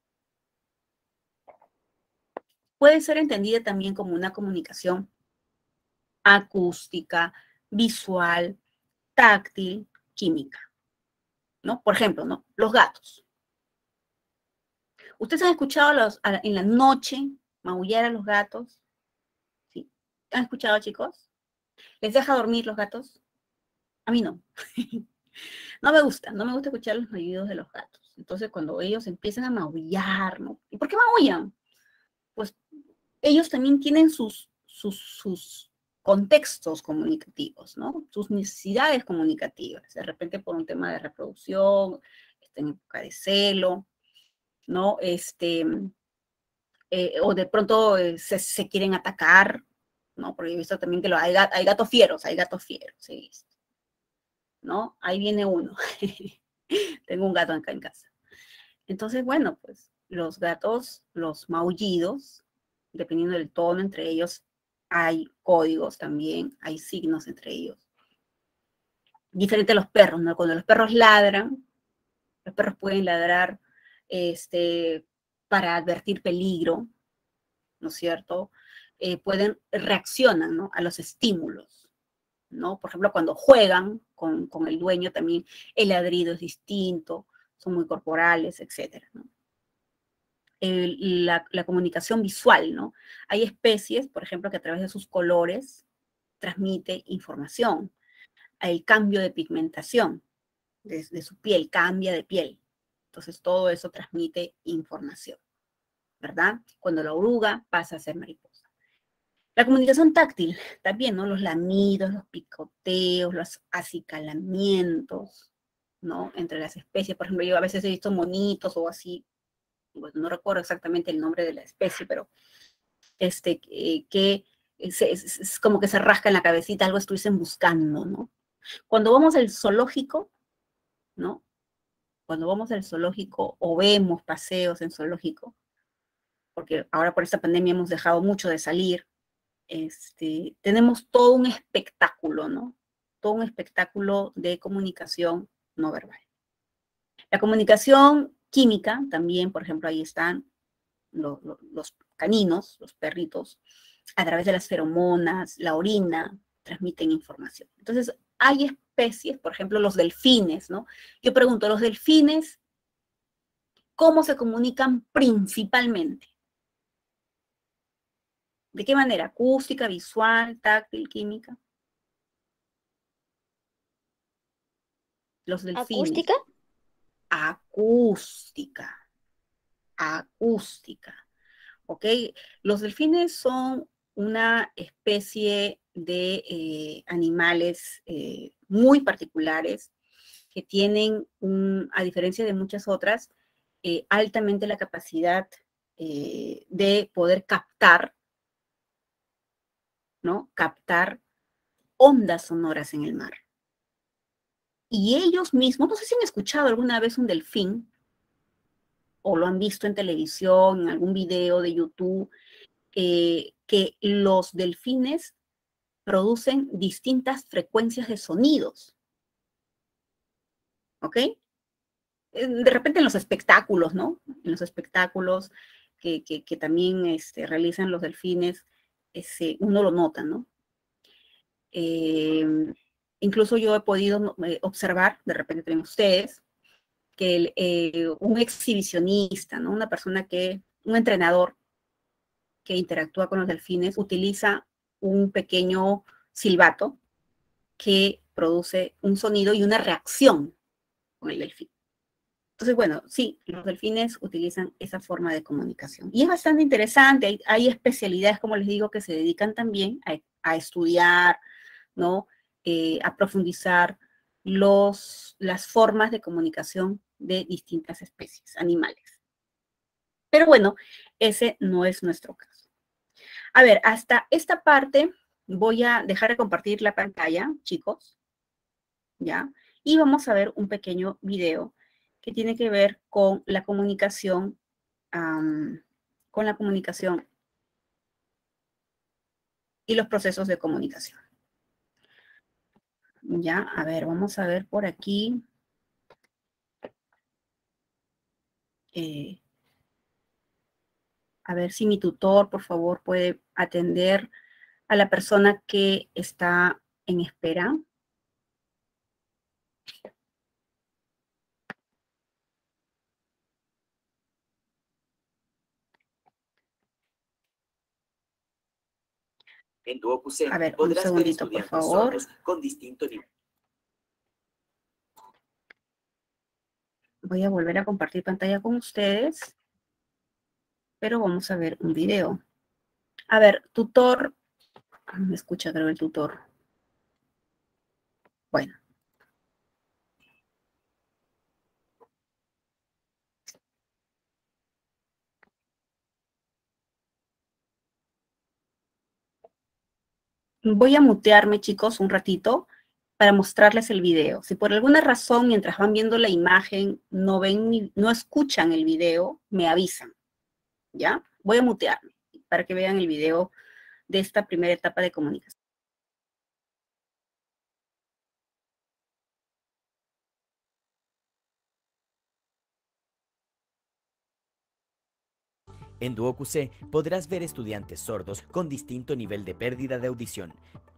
puede ser entendida también como una comunicación acústica, visual, táctil, química, ¿no? Por ejemplo, ¿no? Los gatos. ¿Ustedes han escuchado los, a, en la noche maullar a los gatos? ¿Sí? ¿Han escuchado, chicos? ¿Les deja dormir los gatos? A mí no. No me gusta, no me gusta escuchar los maullidos de los gatos. Entonces, cuando ellos empiezan a maullar, ¿no? ¿Y por qué maullan? Pues ellos también tienen sus, sus, sus contextos comunicativos, ¿no? Sus necesidades comunicativas. De repente por un tema de reproducción, está en época de celo, ¿no? Este, eh, o de pronto eh, se, se, quieren atacar, ¿no? Porque he visto también que lo, hay, hay gatos fieros, hay gatos fieros, ¿sí? ¿No? Ahí viene uno. Tengo un gato acá en casa. Entonces, bueno, pues los gatos, los maullidos, dependiendo del tono entre ellos, hay códigos también, hay signos entre ellos. Diferente a los perros, ¿no? Cuando los perros ladran, los perros pueden ladrar este, para advertir peligro, ¿no es cierto? Eh, pueden, reaccionan, ¿no? A los estímulos, ¿no? Por ejemplo, cuando juegan con, con el dueño también el ladrido es distinto, son muy corporales, etcétera, ¿no? El, la, la comunicación visual, ¿no? Hay especies, por ejemplo, que a través de sus colores transmite información. El cambio de pigmentación de, de su piel, cambia de piel. Entonces, todo eso transmite información, ¿verdad? Cuando la oruga pasa a ser mariposa. La comunicación táctil, también, ¿no? Los lamidos, los picoteos, los acicalamientos, ¿no? Entre las especies. Por ejemplo, yo a veces he visto monitos o así, bueno, no recuerdo exactamente el nombre de la especie, pero este, eh, que es, es, es, como que se rasca en la cabecita, algo estuviesen buscando, ¿no? Cuando vamos al zoológico, ¿no? Cuando vamos al zoológico o vemos paseos en zoológico, porque ahora por esta pandemia hemos dejado mucho de salir, este, tenemos todo un espectáculo, ¿no? Todo un espectáculo de comunicación no verbal. La comunicación química también, por ejemplo, ahí están los, los, los caninos, los perritos, a través de las feromonas, la orina, transmiten información. Entonces, hay especies, por ejemplo, los delfines, ¿no? Yo pregunto, ¿los delfines cómo se comunican principalmente? ¿De qué manera? ¿Acústica, visual, táctil, química? Los delfines. ¿Acústica? Acústica. Acústica. ¿Ok? Los delfines son una especie de eh, animales eh, muy particulares que tienen, un, a diferencia de muchas otras, eh, altamente la capacidad eh, de poder captar, ¿no? Captar ondas sonoras en el mar. Y ellos mismos, no sé si han escuchado alguna vez un delfín o lo han visto en televisión, en algún video de YouTube, eh, que los delfines producen distintas frecuencias de sonidos, ¿ok? De repente en los espectáculos, ¿no? En los espectáculos que, que, que también este, realizan los delfines, ese, uno lo nota, ¿no? Eh, incluso yo he podido eh, observar, de repente también ustedes, que el, eh, un exhibicionista, ¿no? Una persona que, un entrenador que interactúa con los delfines, utiliza un pequeño silbato que produce un sonido y una reacción con el delfín. Entonces, bueno, sí, los delfines utilizan esa forma de comunicación. Y es bastante interesante, hay, hay especialidades, como les digo, que se dedican también a, a estudiar, ¿no? Eh, a profundizar los, las formas de comunicación de distintas especies animales. Pero bueno, ese no es nuestro caso. A ver, hasta esta parte voy a dejar de compartir la pantalla, chicos, ¿ya? Y vamos a ver un pequeño video que tiene que ver con la comunicación, um, con la comunicación y los procesos de comunicación. Ya, a ver, vamos a ver por aquí. Eh, a ver si mi tutor, por favor, puede atender a la persona que está en espera. En DuoQC A ver, un podrás ver segundito, por estudiantes favor. sordos con distinto nivel. Voy a volver a compartir pantalla con ustedes, pero vamos a ver un video. A ver, tutor. Ah, me escucha, creo, el tutor. Bueno. Voy a mutearme, chicos, un ratito para mostrarles el video. Si por alguna razón, mientras van viendo la imagen, no ven, mi- no escuchan el video, me avisan, ¿ya? Voy a mutearme para que vean el video de esta primera etapa de comunicación. En DuoQC podrás ver estudiantes sordos con distinto nivel de pérdida de audición.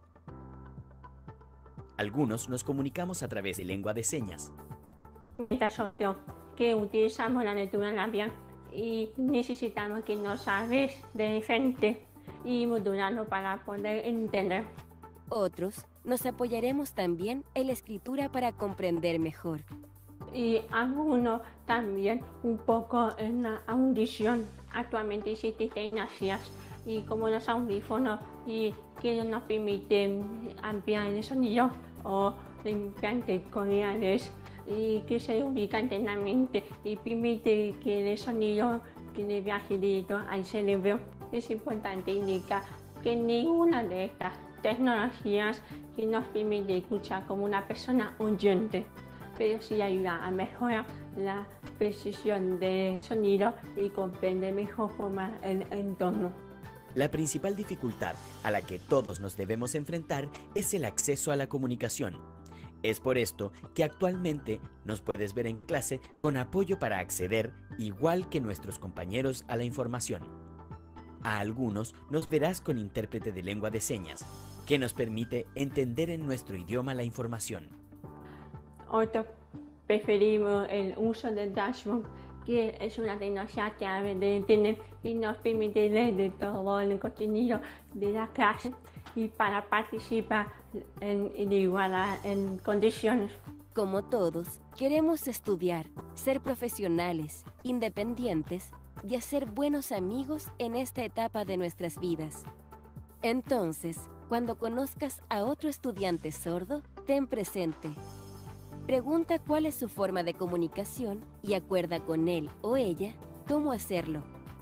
Algunos nos comunicamos a través de lengua de señas. Sorteo que utilizamos la lectura labial y necesitamos que nos sabes de frente y modularlo para poder entender. Otros nos apoyaremos también en la escritura para comprender mejor. Y algunos también un poco en la audición. Actualmente existen tecnologías y como los audífonos y que nos permiten ampliar el sonido o implantes coreales y que se ubican en la mente y permite que el sonido que viaje directo al cerebro. Es importante indicar que ninguna de estas tecnologías que nos permite escuchar como una persona oyente, pero sí ayuda a mejorar la precisión del sonido y comprender mejor forma el entorno. La principal dificultad a la que todos nos debemos enfrentar es el acceso a la comunicación. Es por esto que actualmente nos puedes ver en clase con apoyo para acceder, igual que nuestros compañeros, a la información. A algunos nos verás con intérprete de lengua de señas, que nos permite entender en nuestro idioma la información. Otros preferimos el uso del dashboard, que es una tecnología clave de Internet y nos permite leer de todo el contenido de la clase y para participar en, en igualdad en condiciones. Como todos, queremos estudiar, ser profesionales, independientes y hacer buenos amigos en esta etapa de nuestras vidas. Entonces, cuando conozcas a otro estudiante sordo, ten presente. Pregunta cuál es su forma de comunicación y acuerda con él o ella cómo hacerlo.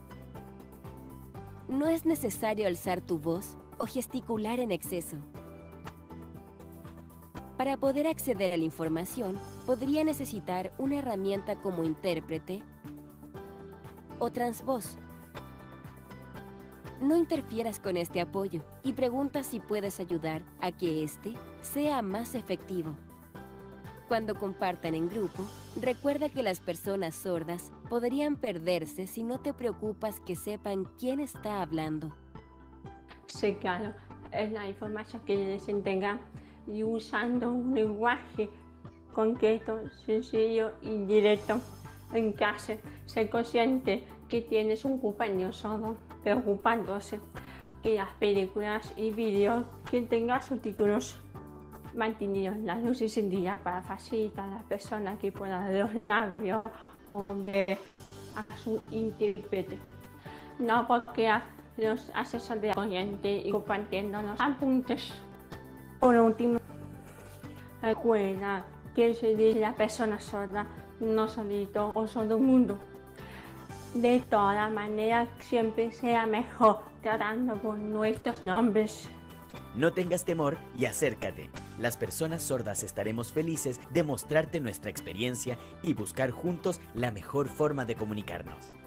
No es necesario alzar tu voz o gesticular en exceso. Para poder acceder a la información, podría necesitar una herramienta como intérprete o transvoz. No interfieras con este apoyo y pregunta si puedes ayudar a que este sea más efectivo. Cuando compartan en grupo, recuerda que las personas sordas podrían perderse si no te preocupas que sepan quién está hablando. Sí, claro, es la información que les entregan y usando un lenguaje concreto, sencillo y directo. En clase, sé consciente que tienes un compañero sordo preocupándose que las películas y vídeos que tengan subtítulos mantenidos las luces encendidas para facilitar a las personas que puedan leer los labios o ver a su intérprete. No porque los asesores de la corriente y compartiendo los apuntes. Por último, recuerda que se dice la persona sorda, no solito o solo un mundo. De todas maneras, siempre será mejor tratando con nuestros nombres. No tengas temor y acércate. Las personas sordas estaremos felices de mostrarte nuestra experiencia y buscar juntos la mejor forma de comunicarnos.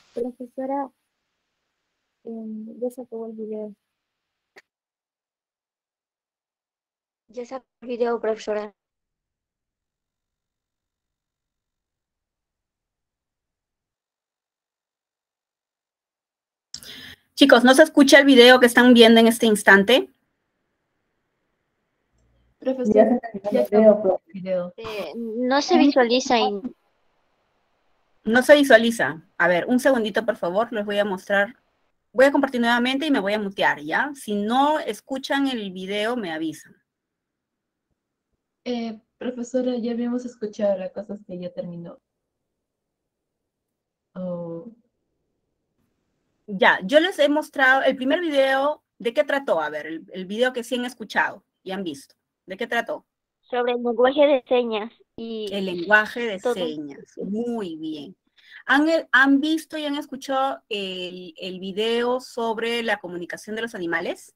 Profesora, em, ya se acabó el video. Ya se acabó el video, profesora. Chicos, ¿no se escucha el video que están viendo en este instante? Profesor, ya acabó el video. Eh, no se visualiza y No se visualiza. A ver, un segundito, por favor, les voy a mostrar. Voy a compartir nuevamente y me voy a mutear, ¿ya? Si no escuchan el video, me avisan. Eh, profesora, ya habíamos escuchado las cosas que ya terminó. Oh, Ya, yo les he mostrado el primer video. ¿De qué trató? A ver, el, el video que sí han escuchado y han visto. ¿De qué trató? sobre el lenguaje de señas y El lenguaje de todo. señas. Muy bien. ¿Han, han visto y han escuchado el, el video sobre la comunicación de los animales?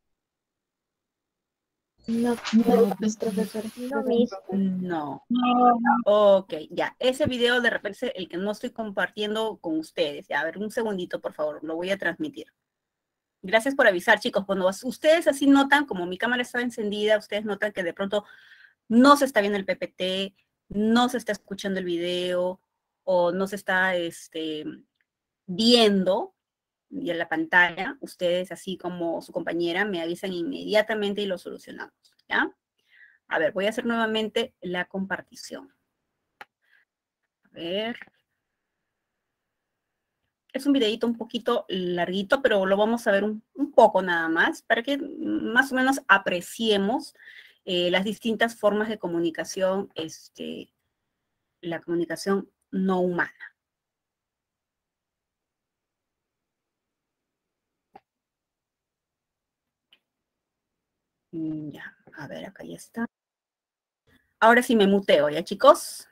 No, no, pues, profesora, no mis. No. Ok, ya. Ese video de repente es el que no estoy compartiendo con ustedes. Ya, a ver, un segundito, por favor. Lo voy a transmitir. Gracias por avisar, chicos. Cuando ustedes así notan, como mi cámara estaba encendida, ustedes notan que de pronto no se está viendo el P P T, no se está escuchando el video, o no se está este, viendo y en la pantalla, ustedes, así como su compañera, me avisan inmediatamente y lo solucionamos, ¿ya? A ver, voy a hacer nuevamente la compartición. A ver. Es un videito un poquito larguito, pero lo vamos a ver un, un poco nada más, para que más o menos apreciemos eh, las distintas formas de comunicación, este, la comunicación no humana. Ya, a ver, acá ya está. Ahora sí me muteo, ¿ya, chicos?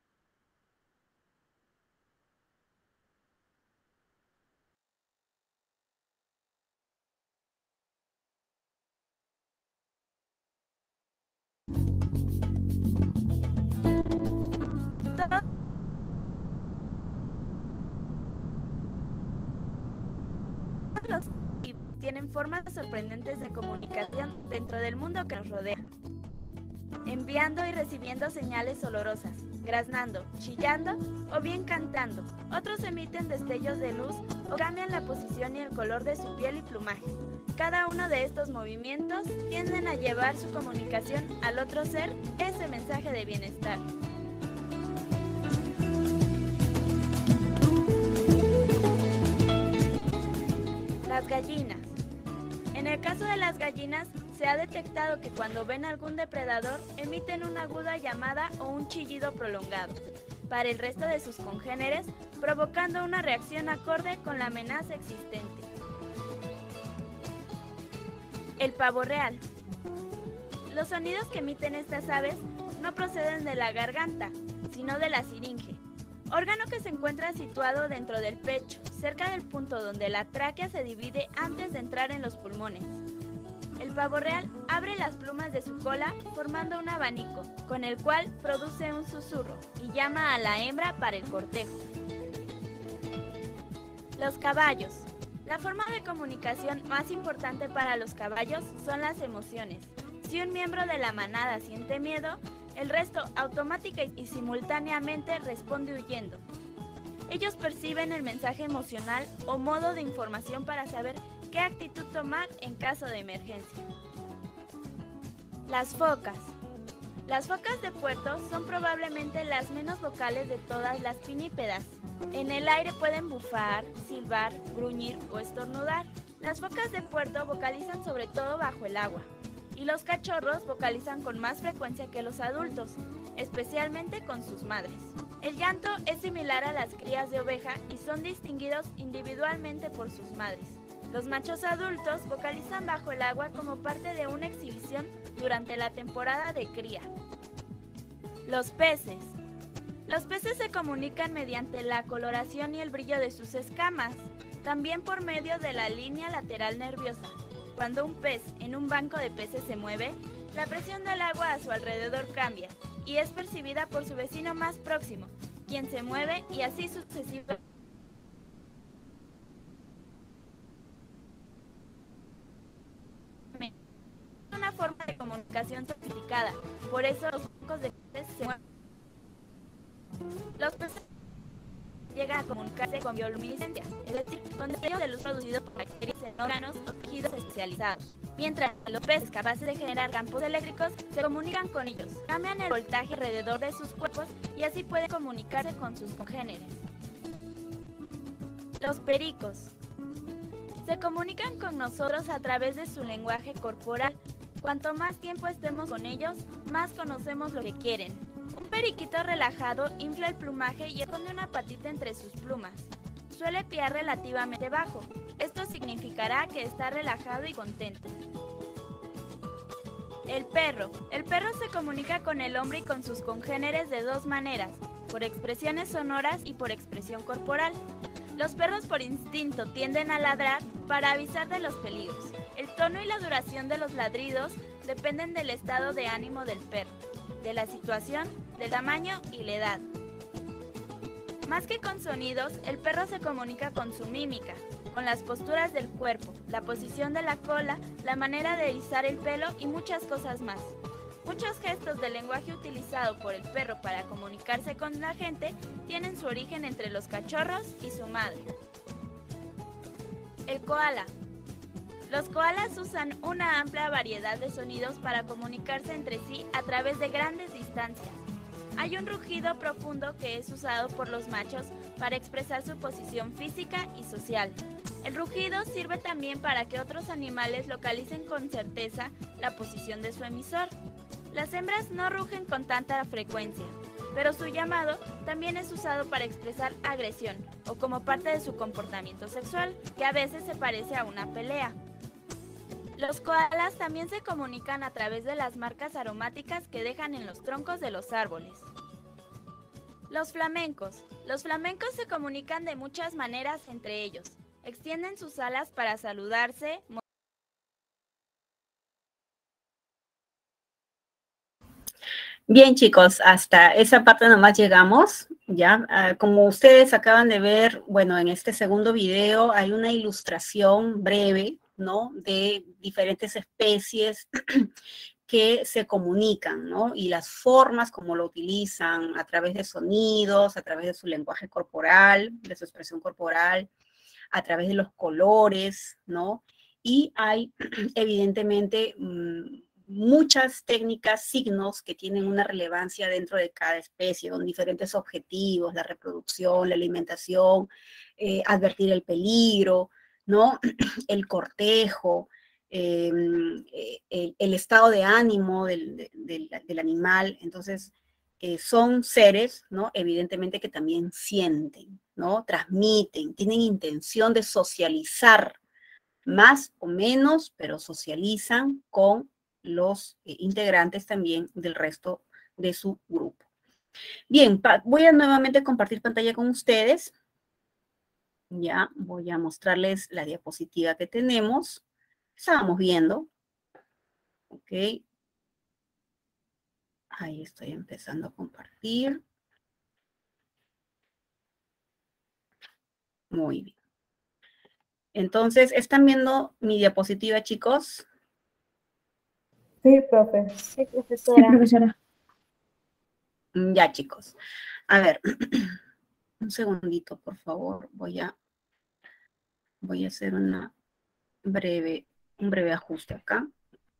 Y tienen formas sorprendentes de comunicación dentro del mundo que nos rodea, enviando y recibiendo señales olorosas, graznando, chillando o bien cantando. Otros emiten destellos de luz o cambian la posición y el color de su piel y plumaje. Cada uno de estos movimientos tienden a llevar su comunicación al otro ser ese mensaje de bienestar. Las gallinas. En el caso de las gallinas, se ha detectado que cuando ven algún depredador, emiten una aguda llamada o un chillido prolongado para el resto de sus congéneres, provocando una reacción acorde con la amenaza existente. El pavo real. Los sonidos que emiten estas aves no proceden de la garganta, sino de la siringe, órgano que se encuentra situado dentro del pecho, cerca del punto donde la tráquea se divide antes de entrar en los pulmones. El pavo real abre las plumas de su cola formando un abanico, con el cual produce un susurro y llama a la hembra para el cortejo. Los caballos. La forma de comunicación más importante para los caballos son las emociones. Si un miembro de la manada siente miedo, el resto automática y simultáneamente responde huyendo. Ellos perciben el mensaje emocional o modo de información para saber qué actitud tomar en caso de emergencia. Las focas. Las focas de puerto son probablemente las menos vocales de todas las pinípedas. En el aire pueden bufar, silbar, gruñir o estornudar. Las focas de puerto vocalizan sobre todo bajo el agua. Y los cachorros vocalizan con más frecuencia que los adultos, especialmente con sus madres. El llanto es similar a las crías de oveja y son distinguidos individualmente por sus madres. Los machos adultos vocalizan bajo el agua como parte de una exhibición durante la temporada de cría. Los peces. Los peces se comunican mediante la coloración y el brillo de sus escamas, también por medio de la línea lateral nerviosa. Cuando un pez en un banco de peces se mueve, la presión del agua a su alrededor cambia y es percibida por su vecino más próximo, quien se mueve y así sucesivamente. domesticada. Por eso los focos de peces se mueven. Los peces llegan a comunicarse con bioluminiscencia, es decir, con destellos de luz producidos por bacterias en órganos o tejidos especializados. Mientras los peces capaces de generar campos eléctricos se comunican con ellos, cambian el voltaje alrededor de sus cuerpos y así pueden comunicarse con sus congéneres. Los pericos se comunican con nosotros a través de su lenguaje corporal. Cuanto más tiempo estemos con ellos, más conocemos lo que quieren. Un periquito relajado infla el plumaje y esconde una patita entre sus plumas. Suele piar relativamente bajo. Esto significará que está relajado y contento. El perro. El perro se comunica con el hombre y con sus congéneres de dos maneras, por expresiones sonoras y por expresión corporal. Los perros por instinto tienden a ladrar para avisar de los peligros. El tono y la duración de los ladridos dependen del estado de ánimo del perro, de la situación, del tamaño y la edad. Más que con sonidos, el perro se comunica con su mímica, con las posturas del cuerpo, la posición de la cola, la manera de erizar el pelo y muchas cosas más. Muchos gestos del lenguaje utilizado por el perro para comunicarse con la gente tienen su origen entre los cachorros y su madre. El koala. Los koalas usan una amplia variedad de sonidos para comunicarse entre sí a través de grandes distancias. Hay un rugido profundo que es usado por los machos para expresar su posición física y social. El rugido sirve también para que otros animales localicen con certeza la posición de su emisor. Las hembras no rugen con tanta frecuencia, pero su llamado también es usado para expresar agresión o como parte de su comportamiento sexual, que a veces se parece a una pelea. Los koalas también se comunican a través de las marcas aromáticas que dejan en los troncos de los árboles. Los flamencos. Los flamencos se comunican de muchas maneras entre ellos. Extienden sus alas para saludarse. Bien, chicos, hasta esa parte nomás llegamos, ¿ya? Ah, como ustedes acaban de ver, bueno, en este segundo video hay una ilustración breve, ¿no? De diferentes especies que se comunican, ¿no? Y las formas como lo utilizan a través de sonidos, a través de su lenguaje corporal, de su expresión corporal, a través de los colores, ¿no? Y hay, evidentemente, mmm, muchas técnicas, signos que tienen una relevancia dentro de cada especie, con diferentes objetivos, la reproducción, la alimentación, eh, advertir el peligro, ¿no? El cortejo, eh, el, el estado de ánimo del, del, del animal. Entonces, eh, son seres, ¿no? Evidentemente que también sienten, ¿no? Transmiten, tienen intención de socializar, más o menos, pero socializan con los eh, integrantes también del resto de su grupo. Bien, voy a nuevamente compartir pantalla con ustedes. Ya voy a mostrarles la diapositiva que tenemos. Estábamos viendo. Ok. Ahí estoy empezando a compartir. Muy bien. Entonces, ¿están viendo mi diapositiva, chicos? Sí, profe. Sí, profesora. Sí, profesora. Ya, chicos. A ver, un segundito, por favor. Voy a, voy a hacer una breve, un breve ajuste acá.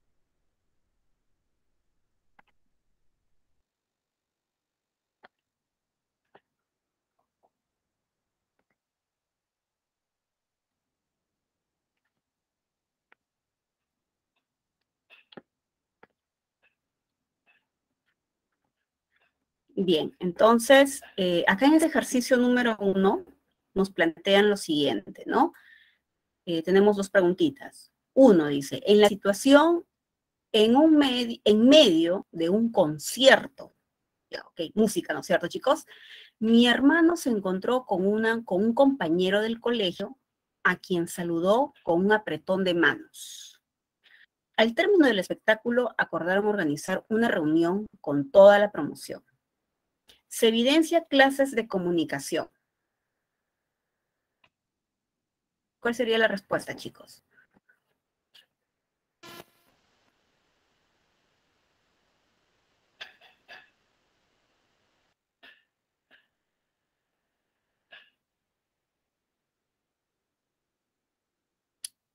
Bien, entonces, eh, acá en este ejercicio número uno nos plantean lo siguiente, ¿no? Eh, tenemos dos preguntitas. Uno dice, en la situación, en, un med en medio de un concierto, ya, ok, música, ¿no es cierto, chicos? Mi hermano se encontró con, una, con un compañero del colegio a quien saludó con un apretón de manos. Al término del espectáculo, acordaron organizar una reunión con toda la promoción. Se evidencia clases de comunicación. ¿Cuál sería la respuesta, chicos?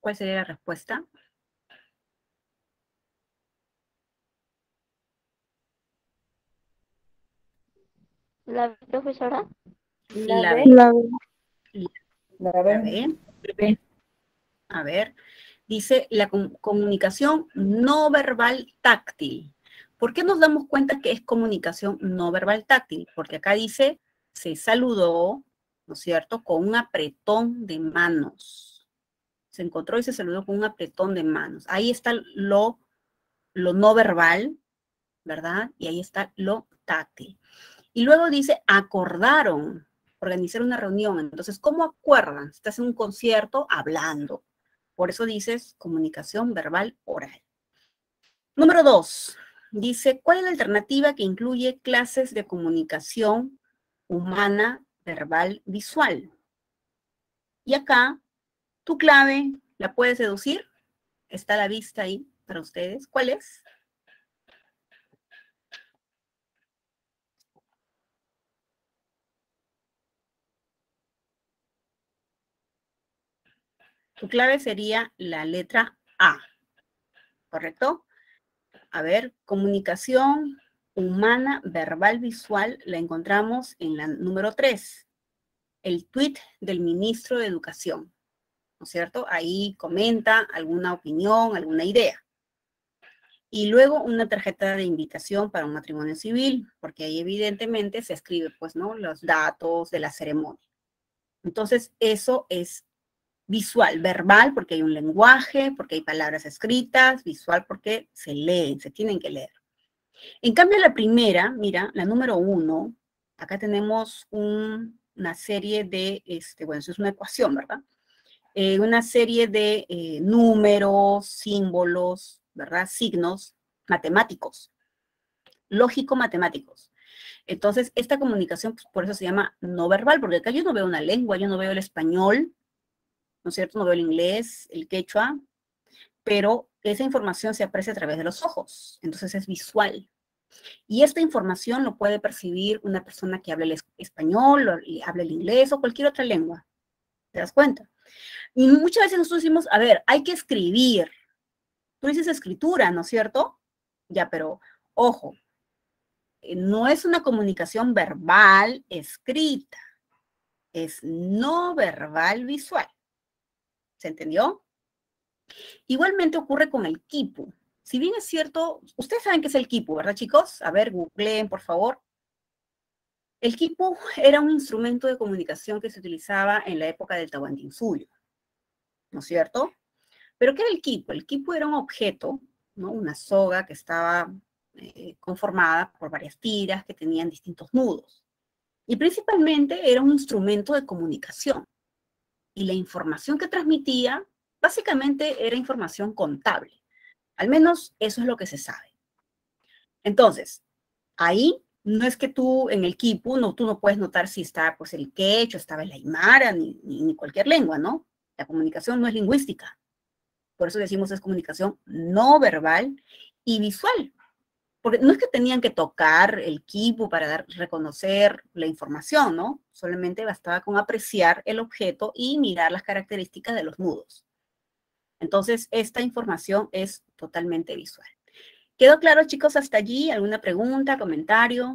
¿Cuál sería la respuesta? La profesora. La B. La La La B. B. A ver, dice la com- comunicación no verbal táctil. ¿Por qué nos damos cuenta que es comunicación no verbal táctil? Porque acá dice, se saludó, ¿no es cierto?, con un apretón de manos. Se encontró y se saludó con un apretón de manos. Ahí está lo, lo no verbal, ¿verdad? Y ahí está lo táctil. Y luego dice, acordaron organizar una reunión. Entonces, ¿cómo acuerdan? Estás en un concierto hablando. Por eso dices comunicación verbal oral. Número dos, dice, ¿cuál es la alternativa que incluye clases de comunicación humana, verbal, visual? Y acá, tu clave, ¿la puedes deducir? Está a la vista ahí para ustedes. ¿Cuál es? Tu clave sería la letra A, ¿correcto? A ver, comunicación humana, verbal, visual, la encontramos en la número tres, el tuit del ministro de Educación, ¿no es cierto? Ahí comenta alguna opinión, alguna idea. Y luego una tarjeta de invitación para un matrimonio civil, porque ahí evidentemente se escribe, pues, ¿no?, los datos de la ceremonia. Entonces, eso es visual, verbal, porque hay un lenguaje, porque hay palabras escritas, visual, porque se leen, se tienen que leer. En cambio, la primera, mira, la número uno, acá tenemos un, una serie de, este, bueno, eso es una ecuación, ¿verdad? Eh, una serie de eh, números, símbolos, ¿verdad? Signos matemáticos, lógico-matemáticos. Entonces, esta comunicación, pues, por eso se llama no verbal, porque acá yo no veo una lengua, yo no veo el español, ¿no es cierto? No veo el inglés, el quechua, pero esa información se aprecia a través de los ojos, entonces es visual. Y esta información lo puede percibir una persona que hable el español, o hable el inglés o cualquier otra lengua. ¿Te das cuenta? Y muchas veces nosotros decimos, a ver, hay que escribir. Tú dices escritura, ¿no es cierto? Ya, pero ojo, no es una comunicación verbal escrita, es no verbal visual. ¿Se entendió? Igualmente ocurre con el quipu. Si bien es cierto, ustedes saben qué es el quipu, ¿verdad, chicos? A ver, googleen, por favor. El quipu era un instrumento de comunicación que se utilizaba en la época del Tahuantinsuyo, ¿no es cierto? ¿Pero qué era el quipu? El quipu era un objeto, ¿no?, una soga que estaba eh, conformada por varias tiras que tenían distintos nudos. Y principalmente era un instrumento de comunicación. Y la información que transmitía, básicamente, era información contable. Al menos eso es lo que se sabe. Entonces, ahí no es que tú en el quipu, no, tú no puedes notar si está pues el quechua, estaba el aymara, ni, ni, ni cualquier lengua, ¿no? La comunicación no es lingüística. Por eso decimos es comunicación no verbal y visual. Porque no es que tenían que tocar el quipu para dar, reconocer la información, ¿no? Solamente bastaba con apreciar el objeto y mirar las características de los nudos. Entonces, esta información es totalmente visual. ¿Quedó claro, chicos, hasta allí? ¿Alguna pregunta, comentario?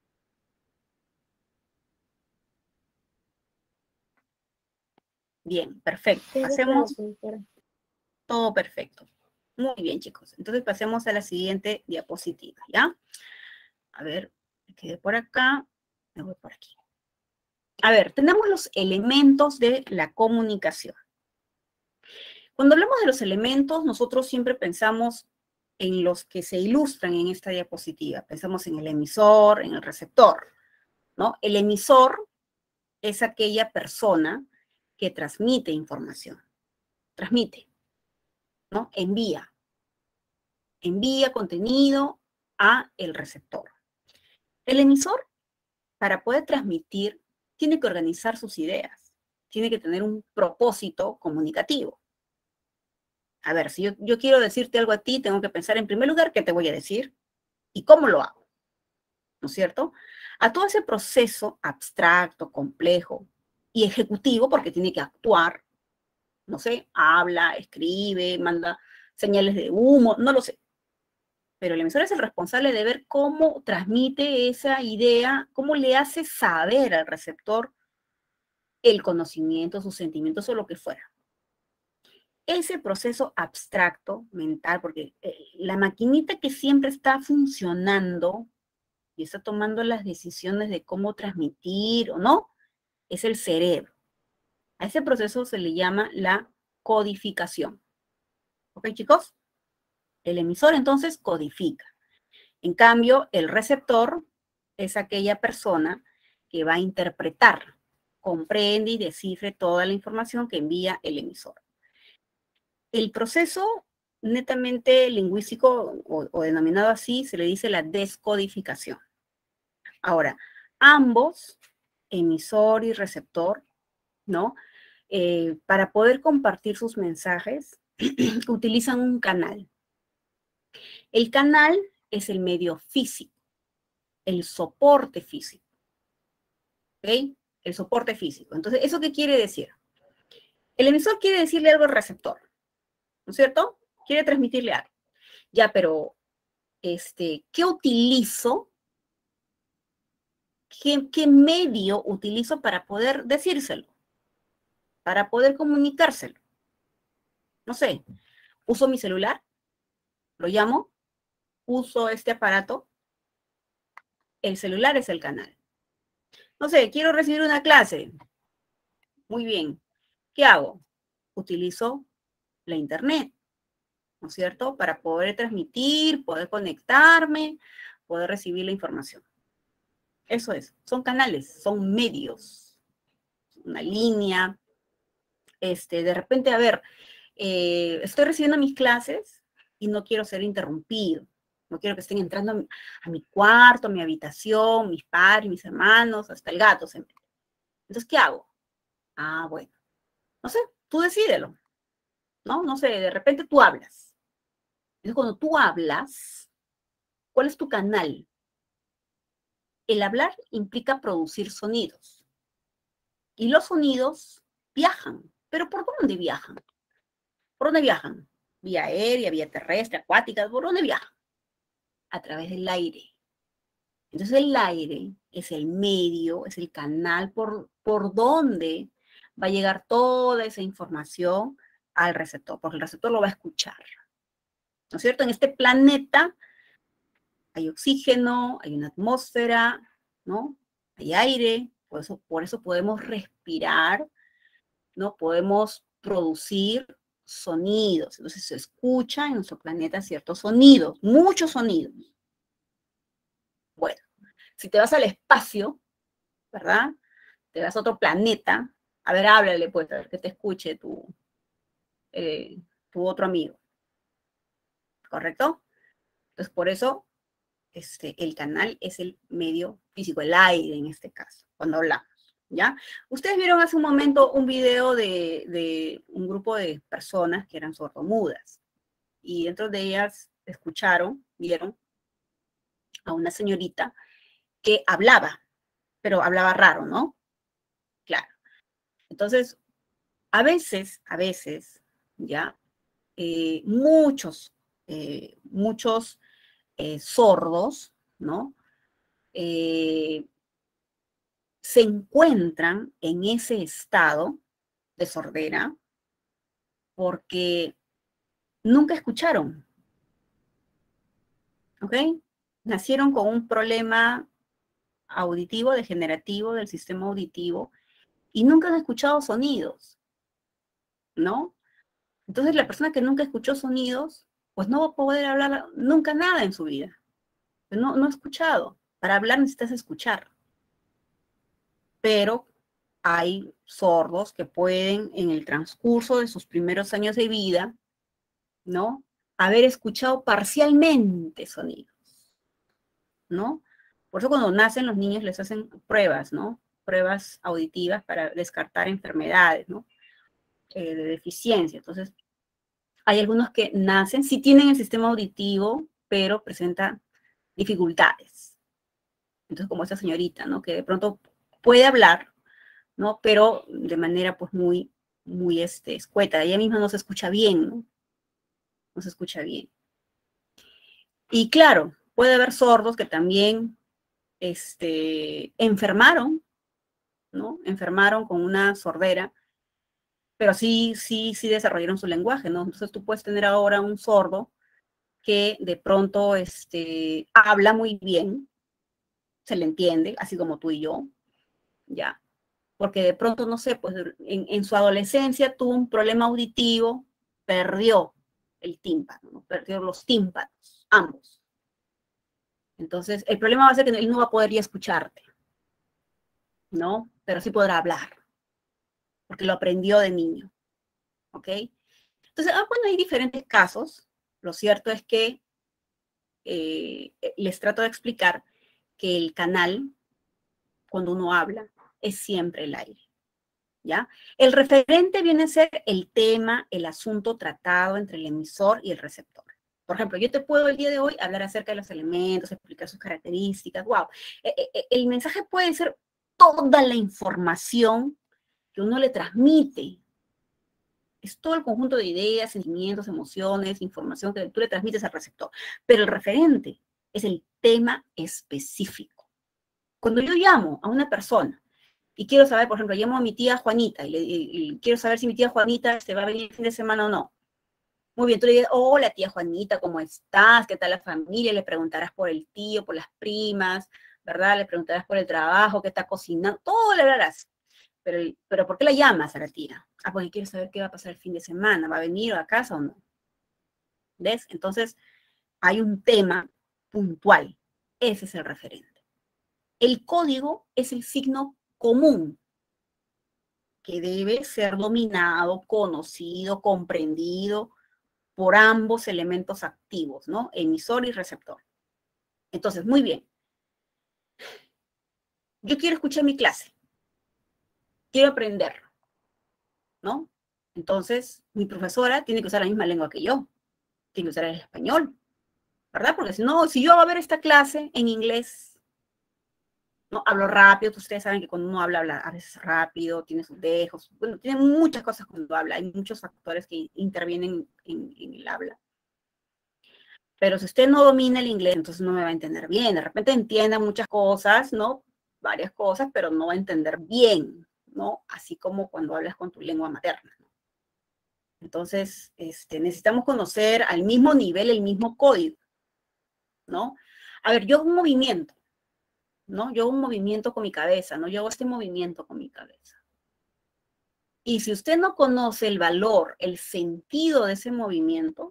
Bien, perfecto. Pasemos. Todo perfecto. Muy bien, chicos. Entonces pasemos a la siguiente diapositiva, ¿ya? A ver, me quedé por acá, me voy por aquí. A ver, tenemos los elementos de la comunicación. Cuando hablamos de los elementos, nosotros siempre pensamos en los que se ilustran en esta diapositiva. Pensamos en el emisor, en el receptor, ¿no? El emisor es aquella persona que transmite información. Transmite, ¿no? Envía. Envía contenido a el receptor. El emisor, para poder transmitir, tiene que organizar sus ideas. Tiene que tener un propósito comunicativo. A ver, si yo, yo quiero decirte algo a ti, tengo que pensar en primer lugar qué te voy a decir y cómo lo hago, ¿no es cierto? A todo ese proceso abstracto, complejo y ejecutivo, porque tiene que actuar, no sé, habla, escribe, manda señales de humo, no lo sé. Pero el emisor es el responsable de ver cómo transmite esa idea, cómo le hace saber al receptor el conocimiento, sus sentimientos o lo que fuera. Ese proceso abstracto mental, porque eh, la maquinita que siempre está funcionando y está tomando las decisiones de cómo transmitir o no, es el cerebro. A ese proceso se le llama la codificación. ¿Ok, chicos? El emisor entonces codifica. En cambio, el receptor es aquella persona que va a interpretar, comprende y descifre toda la información que envía el emisor. El proceso netamente lingüístico o, o denominado así se le dice la descodificación. Ahora, ambos, emisor y receptor, ¿no? Eh, para poder compartir sus mensajes, utilizan un canal. El canal es el medio físico, el soporte físico. ¿Ok? El soporte físico. Entonces, ¿eso qué quiere decir? El emisor quiere decirle algo al receptor, ¿no es cierto? Quiere transmitirle algo. Ya, pero, este, ¿qué utilizo? ¿Qué, qué medio utilizo para poder decírselo? Para poder comunicárselo. No sé, uso mi celular, lo llamo, uso este aparato, el celular es el canal. No sé, quiero recibir una clase. Muy bien. ¿Qué hago? Utilizo la internet, ¿no es cierto? Para poder transmitir, poder conectarme, poder recibir la información. Eso es, son canales, son medios, una línea. Este, de repente, a ver, eh, estoy recibiendo mis clases y no quiero ser interrumpido. No quiero que estén entrando a mi, a mi cuarto, a mi habitación, mis padres, mis hermanos, hasta el gato se mete. Entonces, ¿qué hago? Ah, bueno, no sé, tú decídelo, ¿no? No sé, de repente tú hablas. Entonces, cuando tú hablas, ¿cuál es tu canal? El hablar implica producir sonidos. Y los sonidos viajan. ¿Pero por dónde viajan? ¿Por dónde viajan? Vía aérea, vía terrestre, acuática, ¿por dónde viajan? A través del aire. Entonces el aire es el medio, es el canal por, por donde va a llegar toda esa información al receptor, porque el receptor lo va a escuchar. ¿No es cierto? En este planeta hay oxígeno, hay una atmósfera, ¿no? Hay aire, por eso, por eso podemos respirar, ¿no? Podemos producir sonidos. Entonces se escucha en nuestro planeta ciertos sonidos, muchos sonidos. Bueno, si te vas al espacio, ¿verdad? Te vas a otro planeta, a ver, háblale, pues, a ver que te escuche tu, eh, tu otro amigo. ¿Correcto? Entonces, por eso, este, el canal es el medio físico, el aire en este caso, cuando hablamos, ¿ya? Ustedes vieron hace un momento un video de, de un grupo de personas que eran sordomudas, y dentro de ellas escucharon, vieron a una señorita que hablaba, pero hablaba raro, ¿no? Claro. Entonces, a veces, a veces, ¿ya? Eh, muchos, eh, muchos eh, sordos, ¿no? Eh, se encuentran en ese estado de sordera porque nunca escucharon, ¿ok? Nacieron con un problema auditivo, degenerativo del sistema auditivo y nunca han escuchado sonidos, ¿no? Entonces la persona que nunca escuchó sonidos, pues no va a poder hablar nunca nada en su vida. No, no ha escuchado. Para hablar necesitas escuchar. Pero hay sordos que pueden, en el transcurso de sus primeros años de vida, ¿no? Haber escuchado parcialmente sonidos, ¿no? Por eso cuando nacen los niños les hacen pruebas, ¿no? Pruebas auditivas para descartar enfermedades, ¿no? Eh, de deficiencia. Entonces, hay algunos que nacen, sí tienen el sistema auditivo, pero presentan dificultades. Entonces, como esta señorita, ¿no? Que de pronto puede hablar, ¿no? Pero de manera, pues, muy muy este, escueta, ella misma no se escucha bien, ¿no? No se escucha bien. Y claro, puede haber sordos que también este, enfermaron, ¿no? Enfermaron con una sordera, pero sí, sí, sí desarrollaron su lenguaje, ¿no? Entonces tú puedes tener ahora un sordo que de pronto este, habla muy bien, se le entiende, así como tú y yo, ya. Porque de pronto, no sé, pues en, en su adolescencia tuvo un problema auditivo, perdió el tímpano, ¿no? Perdió los tímpanos, ambos. Entonces, el problema va a ser que él no va a poder ya escucharte, ¿no? Pero sí podrá hablar, porque lo aprendió de niño, ¿ok? Entonces, ah, bueno, hay diferentes casos. Lo cierto es que eh, les trato de explicar que el canal, cuando uno habla, es siempre el aire, ¿ya? El referente viene a ser el tema, el asunto tratado entre el emisor y el receptor. Por ejemplo, yo te puedo el día de hoy hablar acerca de los elementos, explicar sus características, wow. El mensaje puede ser toda la información que uno le transmite. Es todo el conjunto de ideas, sentimientos, emociones, información que tú le transmites al receptor. Pero el referente es el tema específico. Cuando yo llamo a una persona y quiero saber, por ejemplo, llamo a mi tía Juanita y, le, y, y quiero saber si mi tía Juanita se va a venir el fin de semana o no. Muy bien, tú le dices, hola tía Juanita, ¿cómo estás? ¿Qué tal la familia? Le preguntarás por el tío, por las primas, ¿verdad? Le preguntarás por el trabajo, qué está cocinando, todo le hablarás. Pero, pero ¿por qué la llamas a la tía? Ah, porque quiero saber qué va a pasar el fin de semana, ¿va a venir a casa o no? ¿Ves? Entonces, hay un tema puntual. Ese es el referente. El código es el signo común que debe ser dominado, conocido, comprendido por ambos elementos activos, ¿no? Emisor y receptor. Entonces, muy bien. Yo quiero escuchar mi clase. Quiero aprender, ¿no? Entonces, mi profesora tiene que usar la misma lengua que yo. Tiene que usar el español, ¿verdad? Porque si no, si yo voy a ver esta clase en inglés, no hablo rápido, ustedes saben que cuando uno habla, habla a veces rápido, tiene sus dejos, bueno, tiene muchas cosas cuando habla, hay muchos factores que intervienen en, en el habla. Pero si usted no domina el inglés, entonces no me va a entender bien. De repente entienda muchas cosas, ¿no? Varias cosas, pero no va a entender bien, ¿no? Así como cuando hablas con tu lengua materna, ¿no? Entonces, este, necesitamos conocer al mismo nivel el mismo código, ¿no? A ver, yo hago un movimiento, ¿no? Yo hago un movimiento con mi cabeza, ¿no? Yo hago este movimiento con mi cabeza. Y si usted no conoce el valor, el sentido de ese movimiento,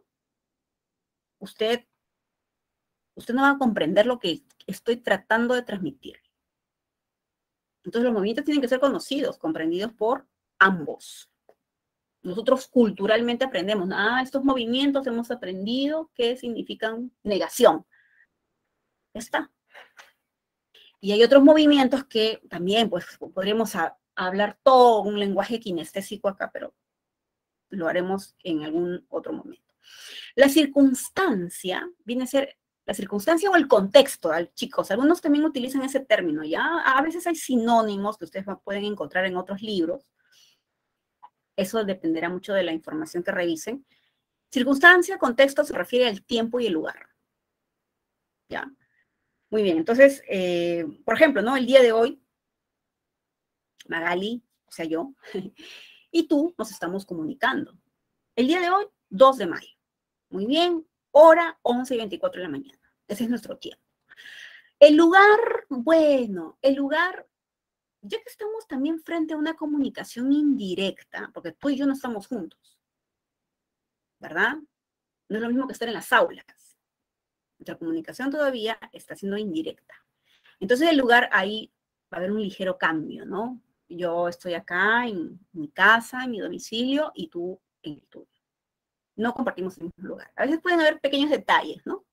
usted, usted no va a comprender lo que estoy tratando de transmitir. Entonces los movimientos tienen que ser conocidos, comprendidos por ambos. Nosotros culturalmente aprendemos, ah, estos movimientos hemos aprendido que significan negación. Ya está. Y hay otros movimientos que también, pues, podríamos a, a hablar todo un lenguaje kinestésico acá, pero lo haremos en algún otro momento. La circunstancia viene a ser la circunstancia o el contexto, chicos. Algunos también utilizan ese término, ¿ya? A veces hay sinónimos que ustedes pueden encontrar en otros libros. Eso dependerá mucho de la información que revisen. Circunstancia, contexto, se refiere al tiempo y el lugar. ¿Ya? Muy bien, entonces, eh, por ejemplo, ¿no? El día de hoy, Magali, o sea, yo, y tú nos estamos comunicando. El día de hoy, dos de mayo. Muy bien, hora once y veinticuatro de la mañana. Ese es nuestro tiempo. El lugar, bueno, el lugar, ya que estamos también frente a una comunicación indirecta, porque tú y yo no estamos juntos, ¿verdad? No es lo mismo que estar en las aulas. Nuestra comunicación todavía está siendo indirecta. Entonces, el lugar ahí va a haber un ligero cambio, ¿no? Yo estoy acá en mi casa, en mi domicilio, y tú en el tuyo. No compartimos el mismo lugar. A veces pueden haber pequeños detalles, ¿no?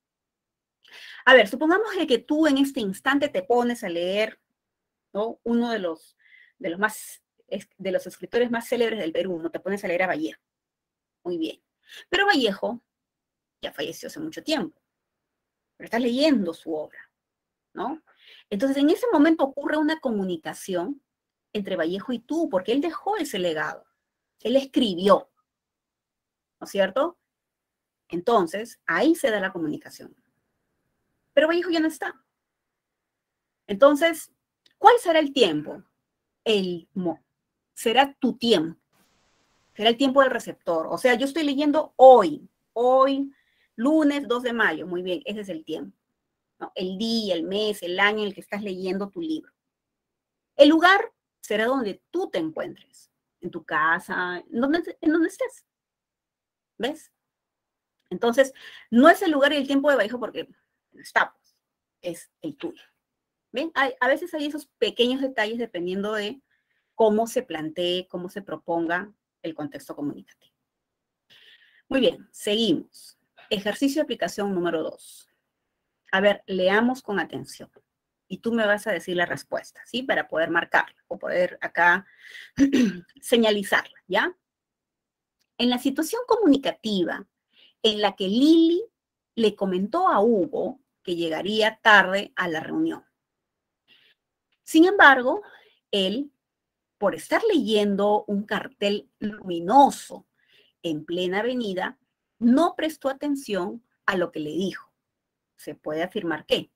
A ver, supongamos que tú en este instante te pones a leer, ¿no? Uno de los, de los más, de los escritores más célebres del Perú, ¿no? Te pones a leer a Vallejo. Muy bien. Pero Vallejo ya falleció hace mucho tiempo. Pero estás leyendo su obra, ¿no? Entonces, en ese momento ocurre una comunicación entre Vallejo y tú, porque él dejó ese legado. Él escribió, ¿no es cierto? Entonces, ahí se da la comunicación. Pero Vallejo ya no está. Entonces, ¿cuál será el tiempo? El mo será tu tiempo. Será el tiempo del receptor. O sea, yo estoy leyendo hoy, hoy, lunes dos de mayo. Muy bien, ese es el tiempo, ¿no? El día, el mes, el año en el que estás leyendo tu libro. El lugar será donde tú te encuentres. En tu casa, en donde, en donde estés. ¿Ves? Entonces, no es el lugar y el tiempo de Vallejo porque no está, pues, es el tuyo. ¿Ven? Hay, a veces hay esos pequeños detalles dependiendo de cómo se plantee, cómo se proponga el contexto comunicativo. Muy bien, seguimos. Ejercicio de aplicación número dos. A ver, leamos con atención. Y tú me vas a decir la respuesta, ¿sí? Para poder marcarla o poder acá señalizarla, ¿ya? En la situación comunicativa en la que Lili le comentó a Hugo que llegaría tarde a la reunión. Sin embargo, él, por estar leyendo un cartel luminoso en plena avenida, no prestó atención a lo que le dijo. Se puede afirmar que.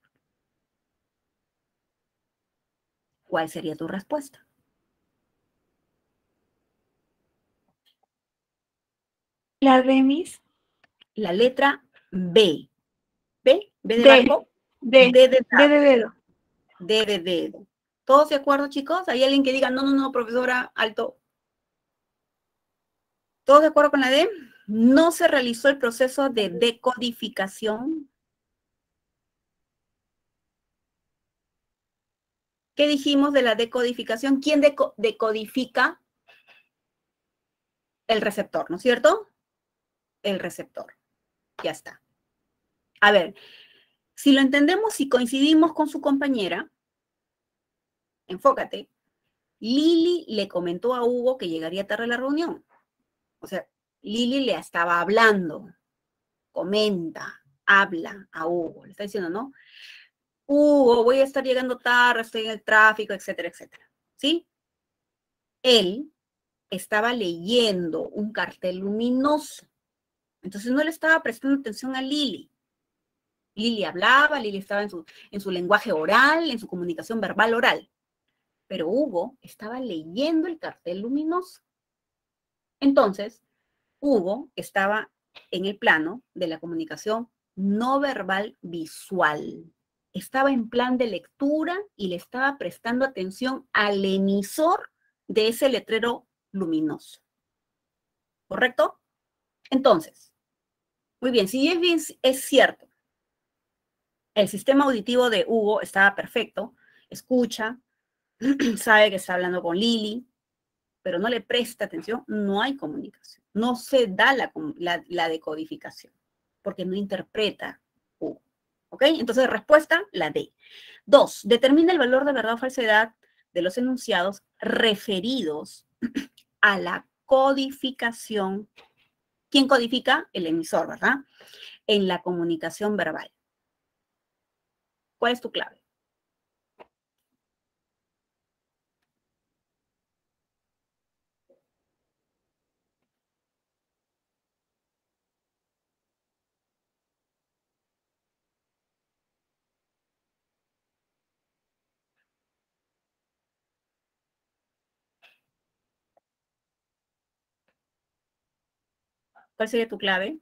¿Cuál sería tu respuesta? La D, Miss. La letra B. ¿B? ¿B de D. barco? D. D de D dado. de dedo. D de dedo. ¿Todos de acuerdo, chicos? ¿Hay alguien que diga, no, no, no, profesora, alto? ¿Todos de acuerdo con la D? No se realizó el proceso de decodificación. ¿Qué dijimos de la decodificación? ¿Quién deco decodifica? El receptor, ¿no es cierto? El receptor. Ya está. A ver, si lo entendemos y coincidimos con su compañera, enfócate, Lili le comentó a Hugo que llegaría tarde a la reunión. O sea, Lili le estaba hablando, comenta, habla a Hugo. Le está diciendo, ¿no? Hugo, voy a estar llegando tarde, estoy en el tráfico, etcétera, etcétera. ¿Sí? Él estaba leyendo un cartel luminoso. Entonces no le estaba prestando atención a Lili. Lili hablaba, Lili estaba en su, en su lenguaje oral, en su comunicación verbal oral. Pero Hugo estaba leyendo el cartel luminoso. Entonces, Hugo estaba en el plano de la comunicación no verbal visual. Estaba en plan de lectura y le estaba prestando atención al emisor de ese letrero luminoso. ¿Correcto? Entonces, muy bien, si es, bien, es cierto, el sistema auditivo de Hugo estaba perfecto, escucha, sabe que está hablando con Lili, pero no le presta atención, no hay comunicación. No se da la, la, la decodificación, porque no interpreta Hugo. ¿Ok? Entonces, respuesta, la D. Dos, determina el valor de verdad o falsedad de los enunciados referidos a la codificación. ¿Quién codifica? El emisor, ¿verdad? En la comunicación verbal. ¿Cuál es tu clave? ¿Cuál sería tu clave?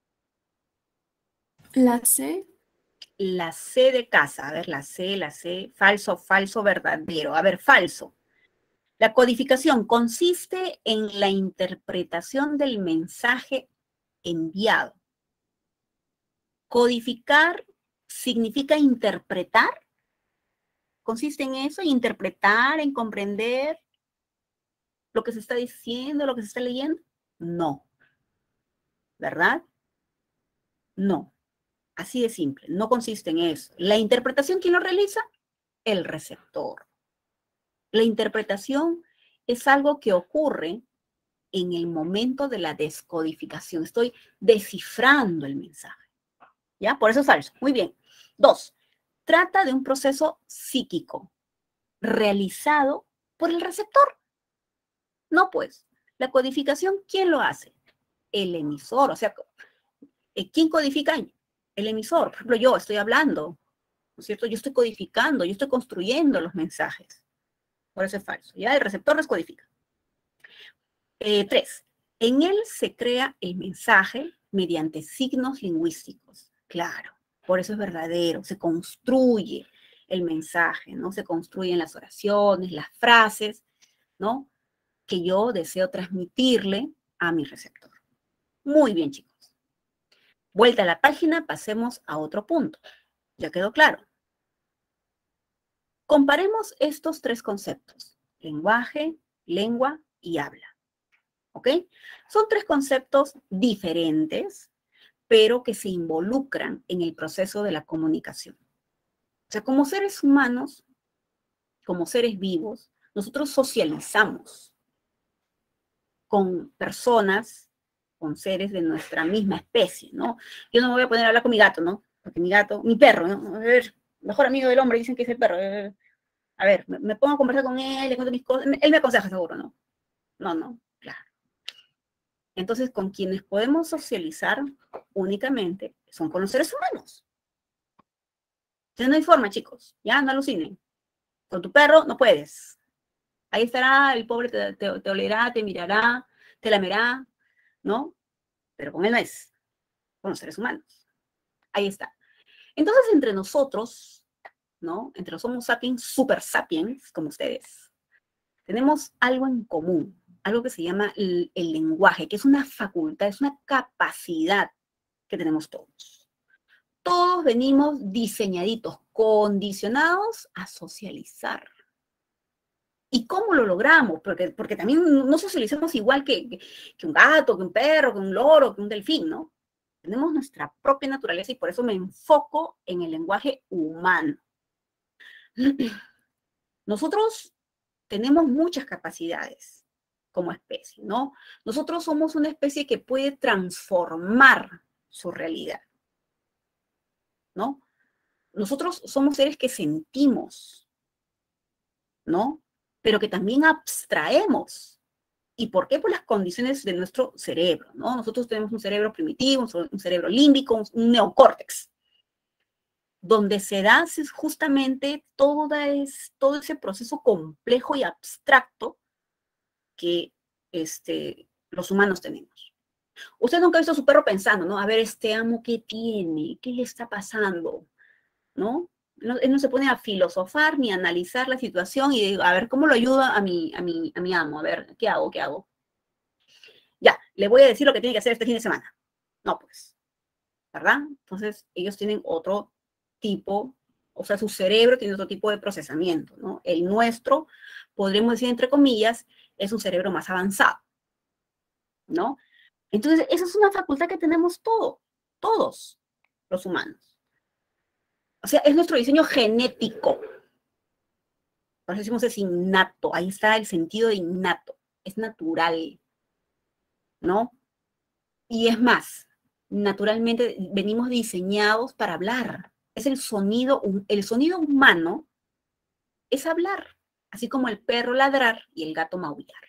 La C. La C de casa. A ver, la C, la C. Falso, falso, verdadero. A ver, falso. La codificación consiste en la interpretación del mensaje enviado. Codificar significa interpretar. Consiste en eso, interpretar, en comprender lo que se está diciendo, lo que se está leyendo. No. ¿Verdad? No. Así de simple. No consiste en eso. La interpretación, ¿quién lo realiza? El receptor. La interpretación es algo que ocurre en el momento de la descodificación. Estoy descifrando el mensaje. ¿Ya? Por eso es falso. Muy bien. Dos, trata de un proceso psíquico realizado por el receptor. No, pues, La codificación, ¿quién lo hace? El emisor, o sea, ¿quién codifica? El emisor. Por ejemplo, yo estoy hablando, ¿no es cierto? Yo estoy codificando, yo estoy construyendo los mensajes. Por eso es falso. Ya el receptor descodifica. Eh, tres, en él se crea el mensaje mediante signos lingüísticos. Claro, por eso es verdadero. Se construye el mensaje, ¿no? Se construyen las oraciones, las frases, ¿no? Que yo deseo transmitirle a mi receptor. Muy bien, chicos. Vuelta a la página, pasemos a otro punto. ¿Ya quedó claro? Comparemos estos tres conceptos: lenguaje, lengua y habla. ¿Ok? Son tres conceptos diferentes, pero que se involucran en el proceso de la comunicación. O sea, como seres humanos, como seres vivos, nosotros socializamos con personas, con seres de nuestra misma especie, ¿no? Yo no me voy a poner a hablar con mi gato, ¿no? Porque mi gato, mi perro, ¿no? A ver, mejor amigo del hombre, dicen que es el perro. A ver, me, me pongo a conversar con él, le cuento mis cosas, él me aconseja seguro, ¿no? No, no, claro. Entonces, con quienes podemos socializar únicamente son con los seres humanos. Entonces, no hay forma, chicos. Ya, no alucinen. Con tu perro no puedes. Ahí estará, el pobre te, te, te olerá, te mirará, te lamerá, ¿no? Pero con él no es. Con los seres humanos. Ahí está. Entonces, entre nosotros, ¿no? Entre los Homo sapiens, super sapiens, como ustedes, tenemos algo en común. Algo que se llama el, el lenguaje, que es una facultad, es una capacidad que tenemos todos. Todos venimos diseñaditos, condicionados a socializar. ¿Y cómo lo logramos? Porque, porque también no socializamos igual que, que, que un gato, que un perro, que un loro, que un delfín, ¿no? Tenemos nuestra propia naturaleza y por eso me enfoco en el lenguaje humano. Nosotros tenemos muchas capacidades como especie, ¿no? Nosotros somos una especie que puede transformar su realidad, ¿no? Nosotros somos seres que sentimos, ¿no? Pero que también abstraemos. ¿Y por qué? Por las condiciones de nuestro cerebro, ¿no? Nosotros tenemos un cerebro primitivo, un cerebro límbico, un neocórtex, donde se da justamente toda es, todo ese proceso complejo y abstracto que este, los humanos tenemos. Usted nunca ha visto a su perro pensando, ¿no? A ver, este amo, ¿qué tiene? ¿Qué le está pasando? ¿No? No, él no se pone a filosofar ni a analizar la situación y a ver, ¿cómo lo ayudo a mi, a mi, a mi amo? A ver, ¿qué hago? ¿Qué hago? Ya, le voy a decir lo que tiene que hacer este fin de semana. No, pues, ¿verdad? Entonces, ellos tienen otro tipo, o sea, su cerebro tiene otro tipo de procesamiento, ¿no? El nuestro, podríamos decir, entre comillas, es un cerebro más avanzado, ¿no? Entonces, esa es una facultad que tenemos todos, todos los humanos. O sea, es nuestro diseño genético. Por eso decimos es innato. Ahí está el sentido de innato. Es natural, ¿no? Y es más, naturalmente venimos diseñados para hablar. Es el sonido, el sonido humano es hablar, así como el perro ladrar y el gato maullar.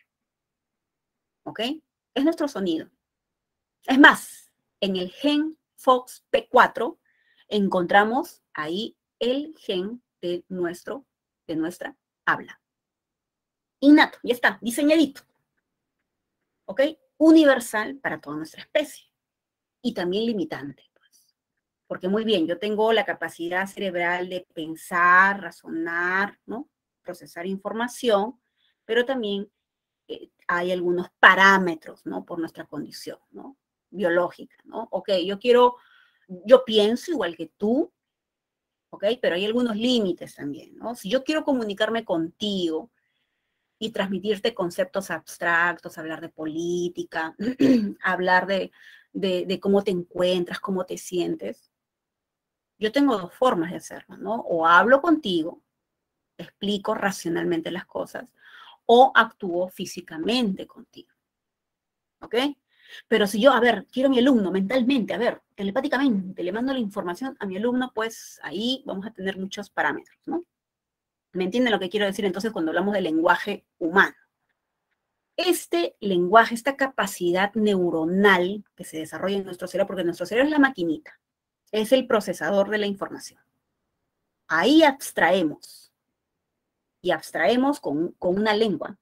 ¿Ok? Es nuestro sonido. Es más, en el gen Fox P cuatro encontramos ahí el gen de, nuestro, de nuestra habla. Innato, ya está, diseñadito. ¿Ok? Universal para toda nuestra especie. Y también limitante, pues. Porque muy bien, yo tengo la capacidad cerebral de pensar, razonar, ¿no? Procesar información, pero también eh, hay algunos parámetros, ¿no? Por nuestra condición, ¿no? Biológica, ¿no? Ok, yo quiero, yo pienso igual que tú, ¿ok? Pero hay algunos límites también, ¿no? Si yo quiero comunicarme contigo y transmitirte conceptos abstractos, hablar de política, hablar de, de, de cómo te encuentras, cómo te sientes, yo tengo dos formas de hacerlo, ¿no? O hablo contigo, te explico racionalmente las cosas, o actúo físicamente contigo, ¿ok? Pero si yo, a ver, quiero a mi alumno mentalmente, a ver, telepáticamente, le mando la información a mi alumno, pues ahí vamos a tener muchos parámetros, ¿no? ¿Me entienden lo que quiero decir entonces cuando hablamos del lenguaje humano? este lenguaje, esta capacidad neuronal que se desarrolla en nuestro cerebro, porque nuestro cerebro es la maquinita, es el procesador de la información. Ahí abstraemos, y abstraemos con, con una lengua.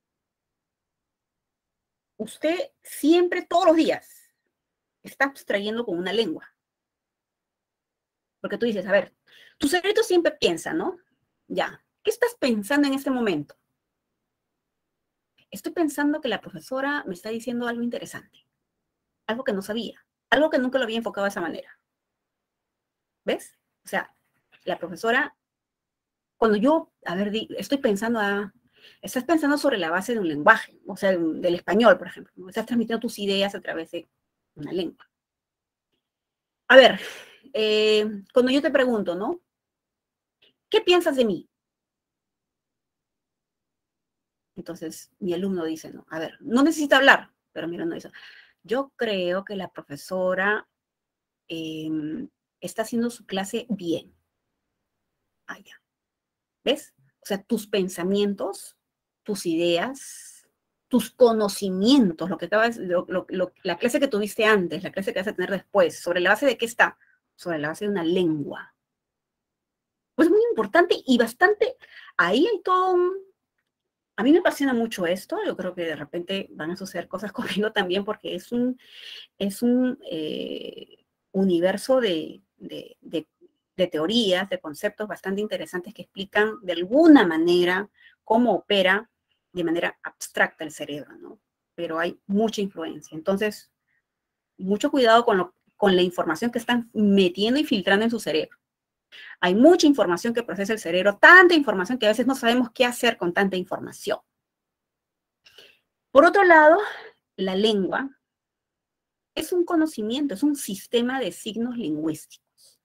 Usted siempre, todos los días, está abstrayendo con una lengua. Porque tú dices, a ver, tu cerebro siempre piensa, ¿no? Ya, ¿qué estás pensando en este momento? Estoy pensando que la profesora me está diciendo algo interesante, algo que no sabía, algo que nunca lo había enfocado de esa manera. ¿Ves? O sea, la profesora, cuando yo, a ver, di, estoy pensando, a, estás pensando sobre la base de un lenguaje, o sea, del español, por ejemplo, ¿no? Estás transmitiendo tus ideas a través de una lengua. A ver, eh, cuando yo te pregunto, ¿no? ¿Qué piensas de mí? Entonces, mi alumno dice, no, a ver, no necesita hablar, pero mi alumno dice, yo creo que la profesora eh, está haciendo su clase bien. Ah, ya. ¿Ves? O sea, tus pensamientos, tus ideas, tus conocimientos, lo que acabas, lo, lo, lo, la clase que tuviste antes, la clase que vas a tener después, ¿sobre la base de qué está? Sobre la base de una lengua. Pues muy importante y bastante, ahí hay todo un... A mí me apasiona mucho esto, yo creo que de repente van a suceder cosas conmigo también porque es un, es un eh, universo de, de, de, de teorías, de conceptos bastante interesantes que explican de alguna manera cómo opera de manera abstracta el cerebro, ¿no? Pero hay mucha influencia. Entonces, mucho cuidado con, lo, con la información que están metiendo y filtrando en su cerebro. Hay mucha información que procesa el cerebro, tanta información que a veces no sabemos qué hacer con tanta información. Por otro lado, la lengua es un conocimiento, es un sistema de signos lingüísticos.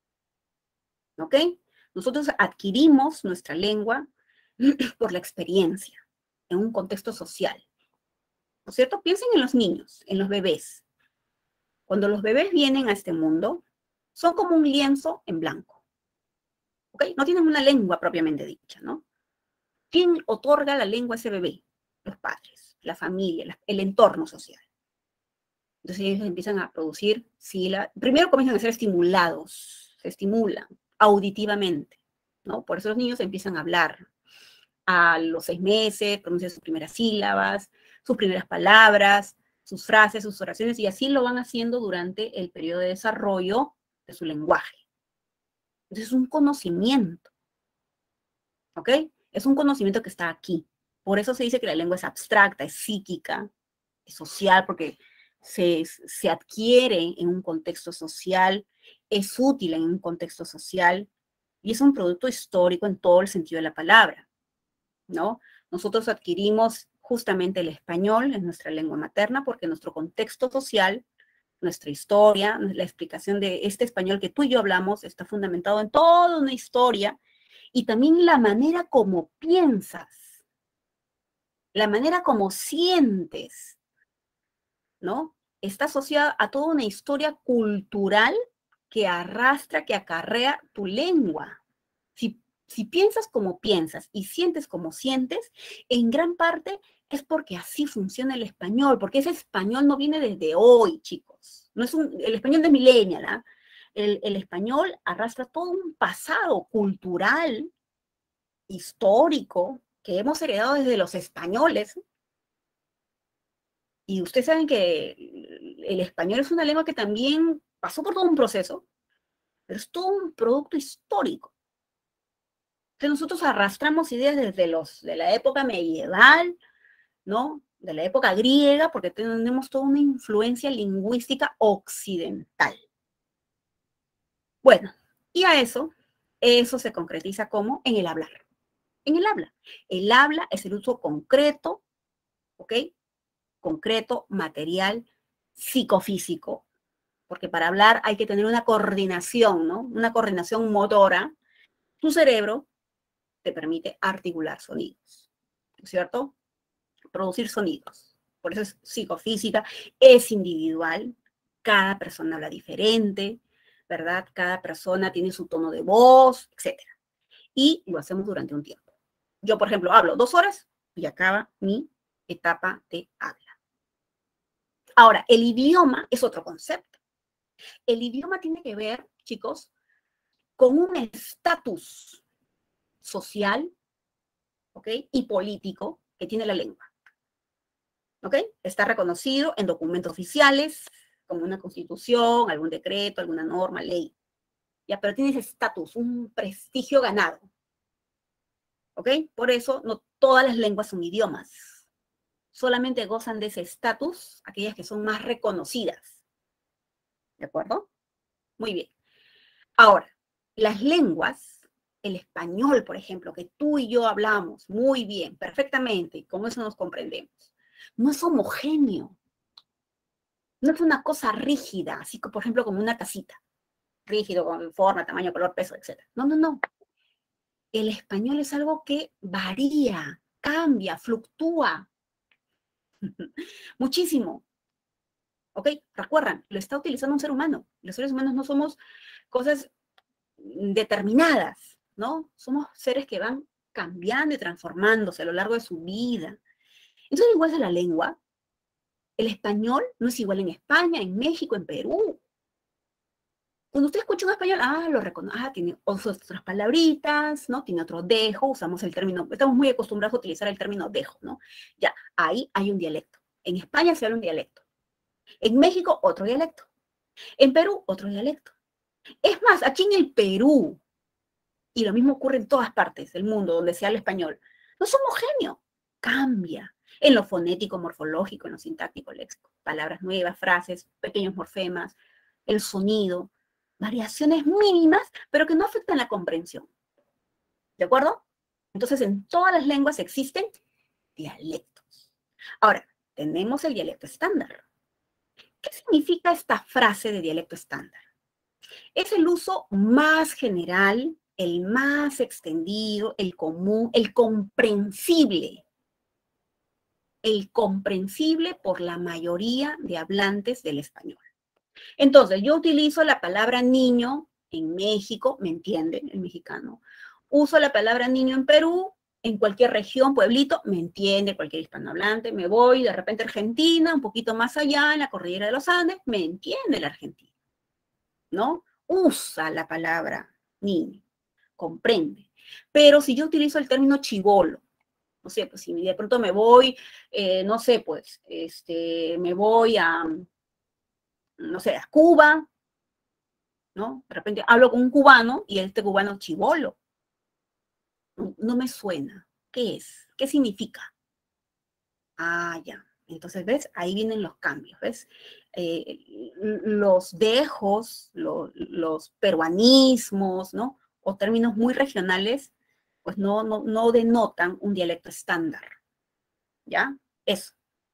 ¿Ok? Nosotros adquirimos nuestra lengua por la experiencia, en un contexto social. ¿No es cierto? Piensen en los niños, en los bebés. Cuando los bebés vienen a este mundo, son como un lienzo en blanco. ¿Ok? No tienen una lengua propiamente dicha, ¿no? ¿Quién otorga la lengua a ese bebé? Los padres, la familia, el entorno social. Entonces ellos empiezan a producir sílabas. Primero comienzan a ser estimulados, se estimulan auditivamente, ¿no? Por eso los niños empiezan a hablar. A los seis meses pronuncian sus primeras sílabas, sus primeras palabras, sus frases, sus oraciones, y así lo van haciendo durante el periodo de desarrollo de su lenguaje. Entonces es un conocimiento, ¿ok? Es un conocimiento que está aquí. Por eso se dice que la lengua es abstracta, es psíquica, es social, porque se, se adquiere en un contexto social, es útil en un contexto social, y es un producto histórico en todo el sentido de la palabra, ¿no? Nosotros adquirimos justamente el español en nuestra lengua materna porque nuestro contexto social, nuestra historia, la explicación de este español que tú y yo hablamos está fundamentado en toda una historia y también la manera como piensas, la manera como sientes, ¿no? Está asociada a toda una historia cultural que arrastra, que acarrea tu lengua. Si, si piensas como piensas y sientes como sientes, en gran parte es porque así funciona el español, porque ese español no viene desde hoy, chicos. No es un, el español de millennial, ¿eh? el, el español arrastra todo un pasado cultural, histórico, que hemos heredado desde los españoles. Y ustedes saben que el español es una lengua que también pasó por todo un proceso, pero es todo un producto histórico. Entonces nosotros arrastramos ideas desde los, de la época medieval, ¿no? De la época griega, porque tenemos toda una influencia lingüística occidental. Bueno, y a eso, eso se concretiza como en el hablar. En el habla. El habla es el uso concreto, ¿ok? Concreto, material, psicofísico, porque para hablar hay que tener una coordinación, ¿no? Una coordinación motora. Tu cerebro te permite articular sonidos, ¿no es cierto? Producir sonidos. Por eso es psicofísica, es individual, cada persona habla diferente, ¿verdad? Cada persona tiene su tono de voz, etcétera. Y lo hacemos durante un tiempo. Yo, por ejemplo, hablo dos horas y acaba mi etapa de habla. Ahora, el idioma es otro concepto. El idioma tiene que ver, chicos, con un estatus social, ¿ok? Y político que tiene la lengua. ¿Ok? Está reconocido en documentos oficiales, como una constitución, algún decreto, alguna norma, ley. Ya, pero tiene ese estatus, un prestigio ganado. ¿Ok? Por eso no todas las lenguas son idiomas. Solamente gozan de ese estatus aquellas que son más reconocidas. ¿De acuerdo? Muy bien. Ahora, las lenguas, el español, por ejemplo, que tú y yo hablamos muy bien, perfectamente, y con eso nos comprendemos, no es homogéneo. No es una cosa rígida, así que, por ejemplo, como una tacita. Rígido, con forma, tamaño, color, peso, etcétera. No, no, no. El español es algo que varía, cambia, fluctúa. Muchísimo. ¿Ok? Recuerdan, lo está utilizando un ser humano. Los seres humanos no somos cosas determinadas, ¿no? Somos seres que van cambiando y transformándose a lo largo de su vida. Entonces, igual es la lengua. El español no es igual en España, en México, en Perú. Cuando usted escucha un español, ah, lo reconoce, ah, tiene otras palabritas, ¿no? Tiene otro dejo, usamos el término, estamos muy acostumbrados a utilizar el término dejo, ¿no? Ya, ahí hay un dialecto. En España se habla un dialecto. En México, otro dialecto. En Perú, otro dialecto. Es más, aquí en el Perú, y lo mismo ocurre en todas partes del mundo donde se habla español, no es homogéneo, cambia. En lo fonético, morfológico, en lo sintáctico, léxico, palabras nuevas, frases, pequeños morfemas, el sonido, variaciones mínimas, pero que no afectan la comprensión. ¿De acuerdo? Entonces, en todas las lenguas existen dialectos. Ahora, tenemos el dialecto estándar. ¿Qué significa esta frase de dialecto estándar? Es el uso más general, el más extendido, el común, el comprensible. El comprensible por la mayoría de hablantes del español. Entonces, yo utilizo la palabra niño en México, ¿me entienden? El mexicano. Uso la palabra niño en Perú, en cualquier región, pueblito, ¿me entiende? Cualquier hispanohablante. Me voy de repente a Argentina, un poquito más allá, en la cordillera de los Andes, ¿me entiende el argentino? ¿No? Usa la palabra niño, comprende. Pero si yo utilizo el término chibolo, no sé, pues si de pronto me voy, eh, no sé, pues, este, me voy a, no sé, a Cuba, ¿no? De repente hablo con un cubano y este cubano chibolo. No, no me suena. ¿Qué es? ¿Qué significa? Ah, ya. Entonces, ¿ves? Ahí vienen los cambios, ¿ves? Eh, los dejos, lo, los peruanismos, ¿no? O términos muy regionales, pues no, no, no denotan un dialecto estándar. ¿Ya? Eso.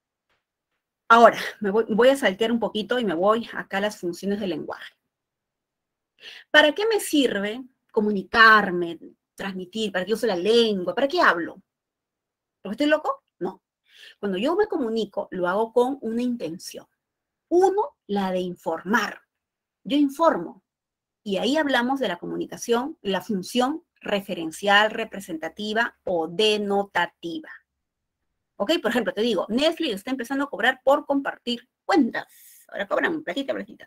Ahora, me voy, voy a saltear un poquito y me voy acá a las funciones del lenguaje. ¿Para qué me sirve comunicarme, transmitir? ¿Para qué uso la lengua? ¿Para qué hablo? ¿Porque estoy loco? No. Cuando yo me comunico, lo hago con una intención. Uno, la de informar. Yo informo. Y ahí hablamos de la comunicación, la función referencial, representativa o denotativa. ¿Ok? Por ejemplo, te digo, Netflix está empezando a cobrar por compartir cuentas. Ahora cobran platita, platita.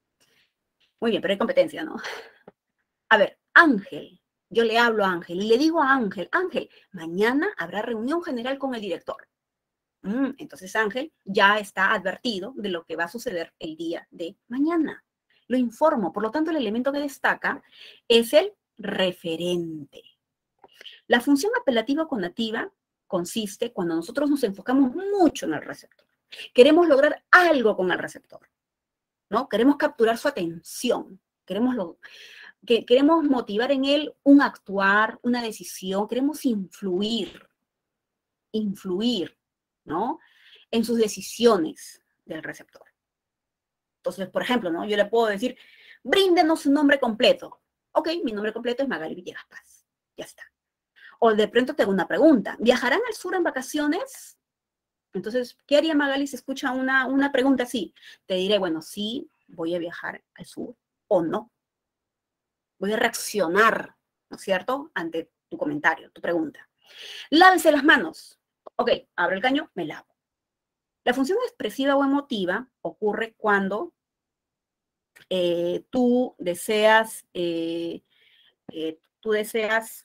Muy bien, pero hay competencia, ¿no? A ver, Ángel. Yo le hablo a Ángel y le digo a Ángel, Ángel, mañana habrá reunión general con el director. Mm, entonces Ángel ya está advertido de lo que va a suceder el día de mañana. Lo informo, por lo tanto el elemento que destaca es el referente. La función apelativa conativa consiste cuando nosotros nos enfocamos mucho en el receptor. Queremos lograr algo con el receptor, ¿no? Queremos capturar su atención, queremos, lo, que, queremos motivar en él un actuar, una decisión, queremos influir, influir, ¿no? En sus decisiones del receptor. Entonces, por ejemplo, ¿no? Yo le puedo decir, bríndenos su nombre completo. Ok, mi nombre completo es Magali Villegas Paz. Ya está. O de pronto te hago una pregunta. ¿Viajarán al sur en vacaciones? Entonces, ¿qué haría Magali si escucha una, una pregunta así? Te diré, bueno, sí, voy a viajar al sur o no. Voy a reaccionar, ¿no es cierto?, ante tu comentario, tu pregunta. Lávese las manos. Ok, abro el caño, me lavo. La función expresiva o emotiva ocurre cuando eh, tú deseas, eh, eh, tú deseas,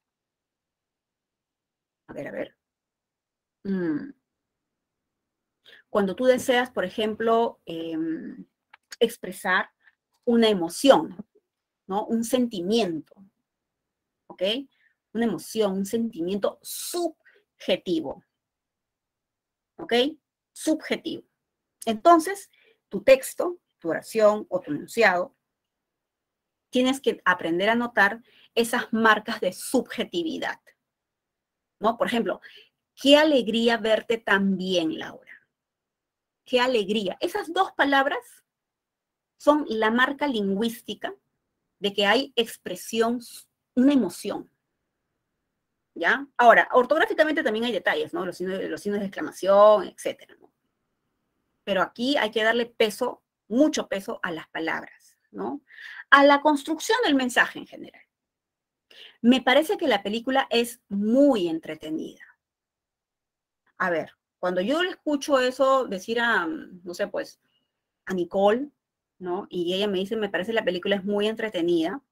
a ver, a ver, mm, cuando tú deseas, por ejemplo, eh, expresar una emoción, ¿no? Un sentimiento, ¿ok? Una emoción, un sentimiento subjetivo, ¿ok? Subjetivo. Entonces, tu texto, tu oración o tu enunciado, tienes que aprender a notar esas marcas de subjetividad, ¿no? Por ejemplo, qué alegría verte tan bien, Laura. Qué alegría. Esas dos palabras son la marca lingüística de que hay expresión, una emoción, ¿ya? Ahora, ortográficamente también hay detalles, ¿no? Los signos, los signos de exclamación, etcétera, ¿no? Pero aquí hay que darle peso, mucho peso a las palabras, ¿no? A la construcción del mensaje en general. Me parece que la película es muy entretenida. A ver, cuando yo le escucho eso decir a, no sé, pues, a Nicole, ¿no? Y ella me dice, me parece la película es muy entretenida.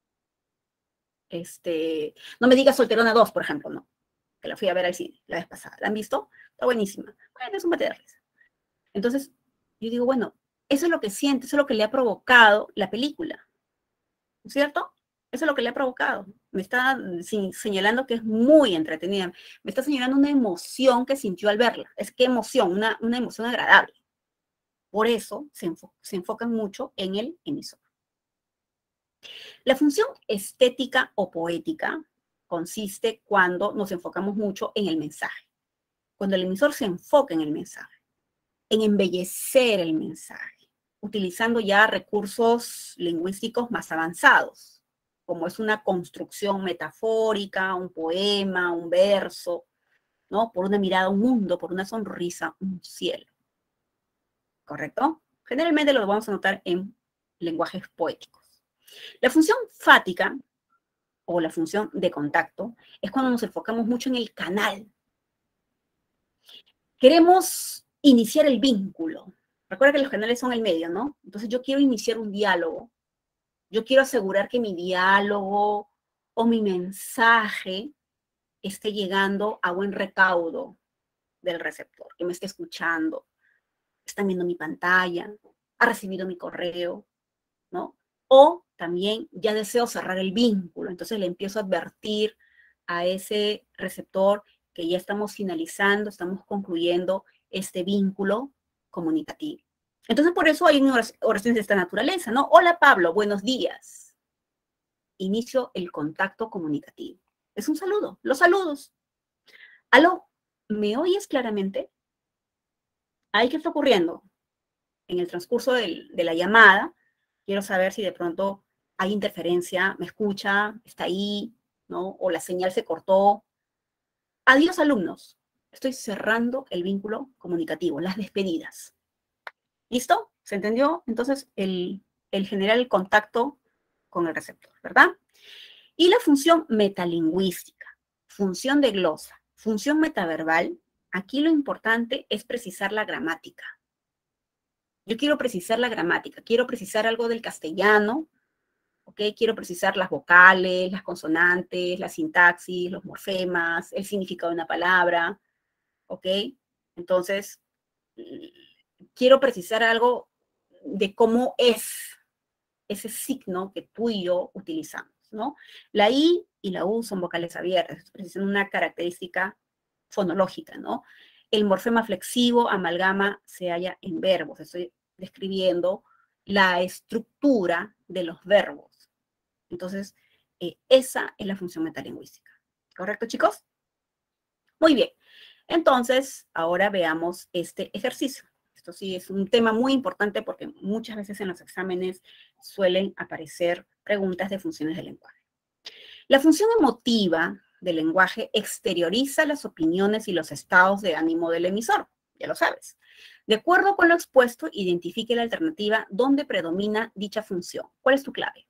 Este, no me digas Solterona dos, por ejemplo, ¿no? Que la fui a ver al cine la vez pasada. ¿La han visto? Está buenísima. Bueno, es un mate de risa. Entonces, yo digo, bueno, eso es lo que siente, eso es lo que le ha provocado la película, ¿no es cierto? Eso es lo que le ha provocado. Me está señalando que es muy entretenida. Me está señalando una emoción que sintió al verla. Es que emoción, una, una emoción agradable. Por eso se, enfo se enfocan mucho en el emisor. La función estética o poética consiste cuando nos enfocamos mucho en el mensaje. Cuando el emisor se enfoca en el mensaje, en embellecer el mensaje, utilizando ya recursos lingüísticos más avanzados, como es una construcción metafórica, un poema, un verso, ¿no? Por una mirada, un mundo, por una sonrisa, un cielo. ¿Correcto? Generalmente lo vamos a notar en lenguajes poéticos. La función fática, o la función de contacto, es cuando nos enfocamos mucho en el canal. Queremos iniciar el vínculo. Recuerda que los canales son el medio, ¿no? Entonces yo quiero iniciar un diálogo. Yo quiero asegurar que mi diálogo o mi mensaje esté llegando a buen recaudo del receptor, que me esté escuchando, está viendo mi pantalla, ha recibido mi correo, ¿no? O también ya deseo cerrar el vínculo, entonces le empiezo a advertir a ese receptor que ya estamos finalizando, estamos concluyendo este vínculo comunicativo. Entonces, por eso hay oraciones de esta naturaleza, ¿no? Hola, Pablo, buenos días. Inicio el contacto comunicativo. Es un saludo, los saludos. Aló, ¿me oyes claramente? ¿Ahí qué está ocurriendo? En el transcurso del, de la llamada, quiero saber si de pronto hay interferencia, me escucha, está ahí, ¿no? O la señal se cortó. Adiós, alumnos. Estoy cerrando el vínculo comunicativo, las despedidas. ¿Listo? ¿Se entendió? Entonces, el, el generar el contacto con el receptor, ¿verdad? Y la función metalingüística, función de glosa, función metaverbal, aquí lo importante es precisar la gramática. Yo quiero precisar la gramática, quiero precisar algo del castellano, ¿ok? Quiero precisar las vocales, las consonantes, la sintaxis, los morfemas, el significado de una palabra, ¿ok? Entonces, quiero precisar algo de cómo es ese signo que tú y yo utilizamos, ¿no? La I y la U son vocales abiertas, es una característica fonológica, ¿no? El morfema flexivo, amalgama, se halla en verbos. Estoy describiendo la estructura de los verbos. Entonces, eh, esa es la función metalingüística. ¿Correcto, chicos? Muy bien. Entonces, ahora veamos este ejercicio. Esto sí es un tema muy importante porque muchas veces en los exámenes suelen aparecer preguntas de funciones del lenguaje. La función emotiva del lenguaje exterioriza las opiniones y los estados de ánimo del emisor, ya lo sabes. De acuerdo con lo expuesto, identifique la alternativa donde predomina dicha función. ¿Cuál es tu clave?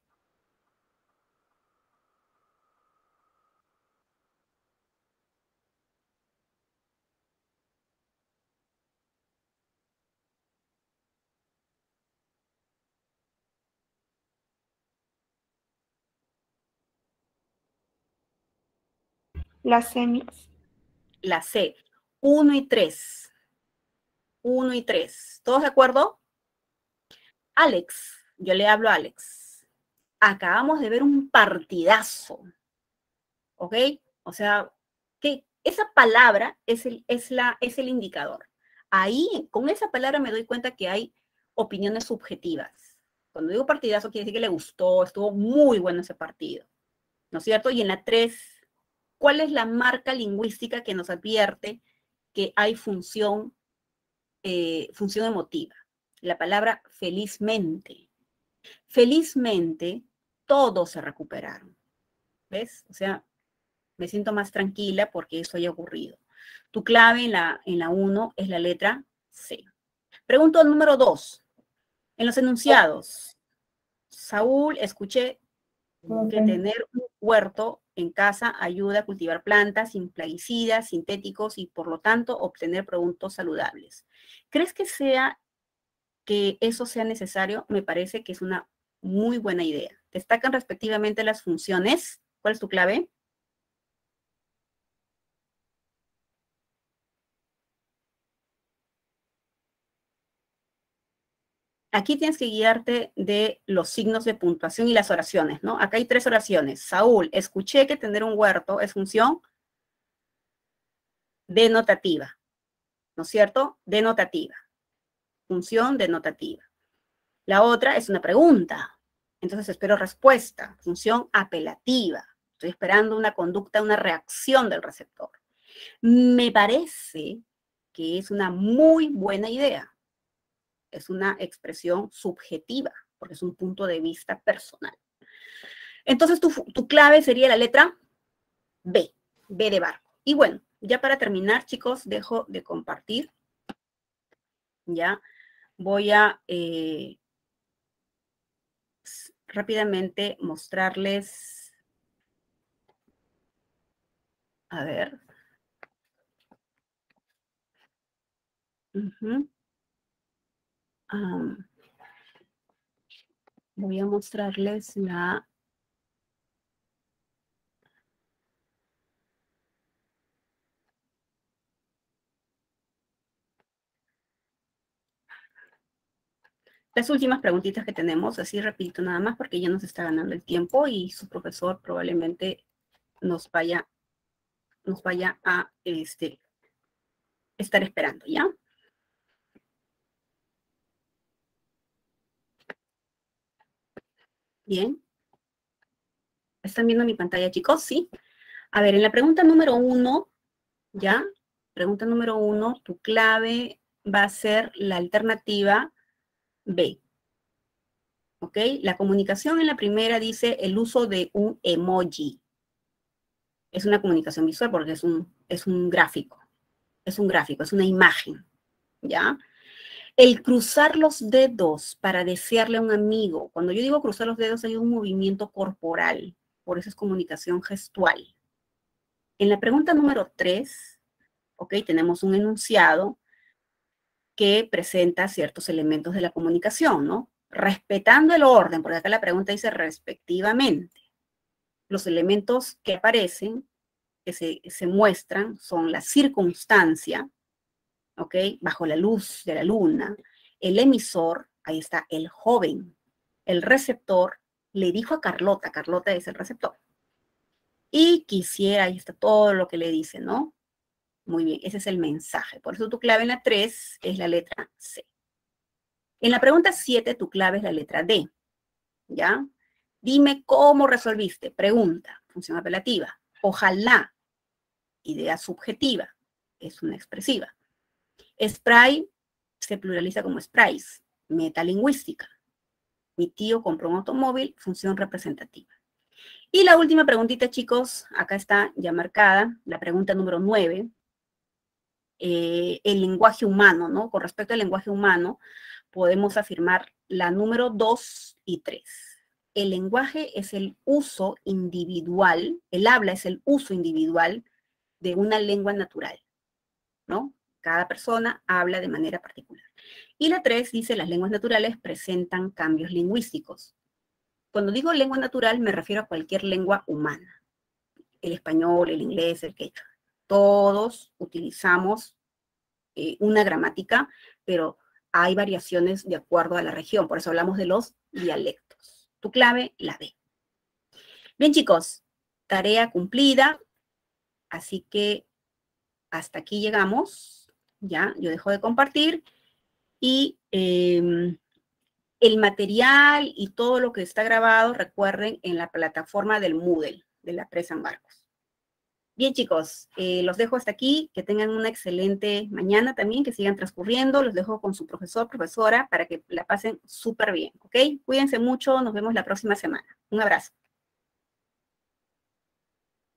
La C, Miss. La C. uno y tres. uno y tres. ¿Todos de acuerdo? Alex, yo le hablo a Alex. Acabamos de ver un partidazo. ¿Ok? O sea, que esa palabra es el, es, la, es el indicador. Ahí, con esa palabra me doy cuenta que hay opiniones subjetivas. Cuando digo partidazo, quiere decir que le gustó, estuvo muy bueno ese partido. ¿No es cierto? Y en la tres, ¿cuál es la marca lingüística que nos advierte que hay función, eh, función emotiva? La palabra felizmente. Felizmente, todos se recuperaron. ¿Ves? O sea, me siento más tranquila porque eso haya ocurrido. Tu clave en la, en la uno es la letra C. Pregunto número dos. En los enunciados, Saúl, escuché que tener un huerto en casa ayuda a cultivar plantas sin plaguicidas, sintéticos y por lo tanto obtener productos saludables. ¿Crees que sea que eso sea necesario? Me parece que es una muy buena idea. Destacan respectivamente las funciones. ¿Cuál es tu clave? Aquí tienes que guiarte de los signos de puntuación y las oraciones, ¿no? Acá hay tres oraciones. Saúl, escuché que tener un huerto es función denotativa, ¿no es cierto? Denotativa. Función denotativa. La otra es una pregunta. Entonces espero respuesta. Función apelativa. Estoy esperando una conducta, una reacción del receptor. Me parece que es una muy buena idea. Es una expresión subjetiva, porque es un punto de vista personal. Entonces, tu, tu clave sería la letra B, B de barco. Y bueno, ya para terminar, chicos, dejo de compartir. Ya voy a eh, rápidamente mostrarles. A ver. Uh-huh. um, voy a mostrarles la... Las últimas preguntitas que tenemos, así repito nada más porque ya nos está ganando el tiempo y su profesor probablemente nos vaya, nos vaya a este, estar esperando, ¿ya? Bien. ¿Están viendo mi pantalla, chicos? Sí. A ver, en la pregunta número uno, ¿ya? Pregunta número uno, tu clave va a ser la alternativa B. ¿Ok? La comunicación en la primera dice el uso de un emoji. Es una comunicación visual porque es un, es un gráfico. Es un gráfico, es una imagen. ¿Ya? El cruzar los dedos para desearle a un amigo. Cuando yo digo cruzar los dedos hay un movimiento corporal. Por eso es comunicación gestual. En la pregunta número tres, ok, tenemos un enunciado que presenta ciertos elementos de la comunicación, ¿no? Respetando el orden, porque acá la pregunta dice respectivamente. Los elementos que aparecen, que se, se muestran, son la circunstancia, ¿ok? Bajo la luz de la luna. El emisor, ahí está, el joven. El receptor le dijo a Carlota, Carlota es el receptor. Y quisiera, ahí está todo lo que le dice, ¿no? Muy bien, ese es el mensaje. Por eso tu clave en la tres es la letra C. En la pregunta siete, tu clave es la letra D. ¿Ya? Dime cómo resolviste. Pregunta, función apelativa. Ojalá, idea subjetiva, es una expresiva. Spray se pluraliza como sprays, metalingüística. Mi tío compró un automóvil, función representativa. Y la última preguntita, chicos, acá está ya marcada, la pregunta número nueve. Eh, el lenguaje humano, ¿no? Con respecto al lenguaje humano, podemos afirmar la número dos y tres. El lenguaje es el uso individual, el habla es el uso individual de una lengua natural, ¿no? Cada persona habla de manera particular. Y la tres dice, las lenguas naturales presentan cambios lingüísticos. Cuando digo lengua natural, me refiero a cualquier lengua humana. el español, el inglés, el quechua. Todos utilizamos eh, una gramática, pero hay variaciones de acuerdo a la región. Por eso hablamos de los dialectos. Tu clave, la B. Bien, chicos, tarea cumplida. Así que hasta aquí llegamos. Ya, yo dejo de compartir. Y eh, el material y todo lo que está grabado, recuerden, en la plataforma del Moodle, de la Pre San Marcos. Bien, chicos, eh, los dejo hasta aquí. Que tengan una excelente mañana también, que sigan transcurriendo. Los dejo con su profesor, profesora, para que la pasen súper bien, ¿ok? Cuídense mucho, nos vemos la próxima semana. Un abrazo.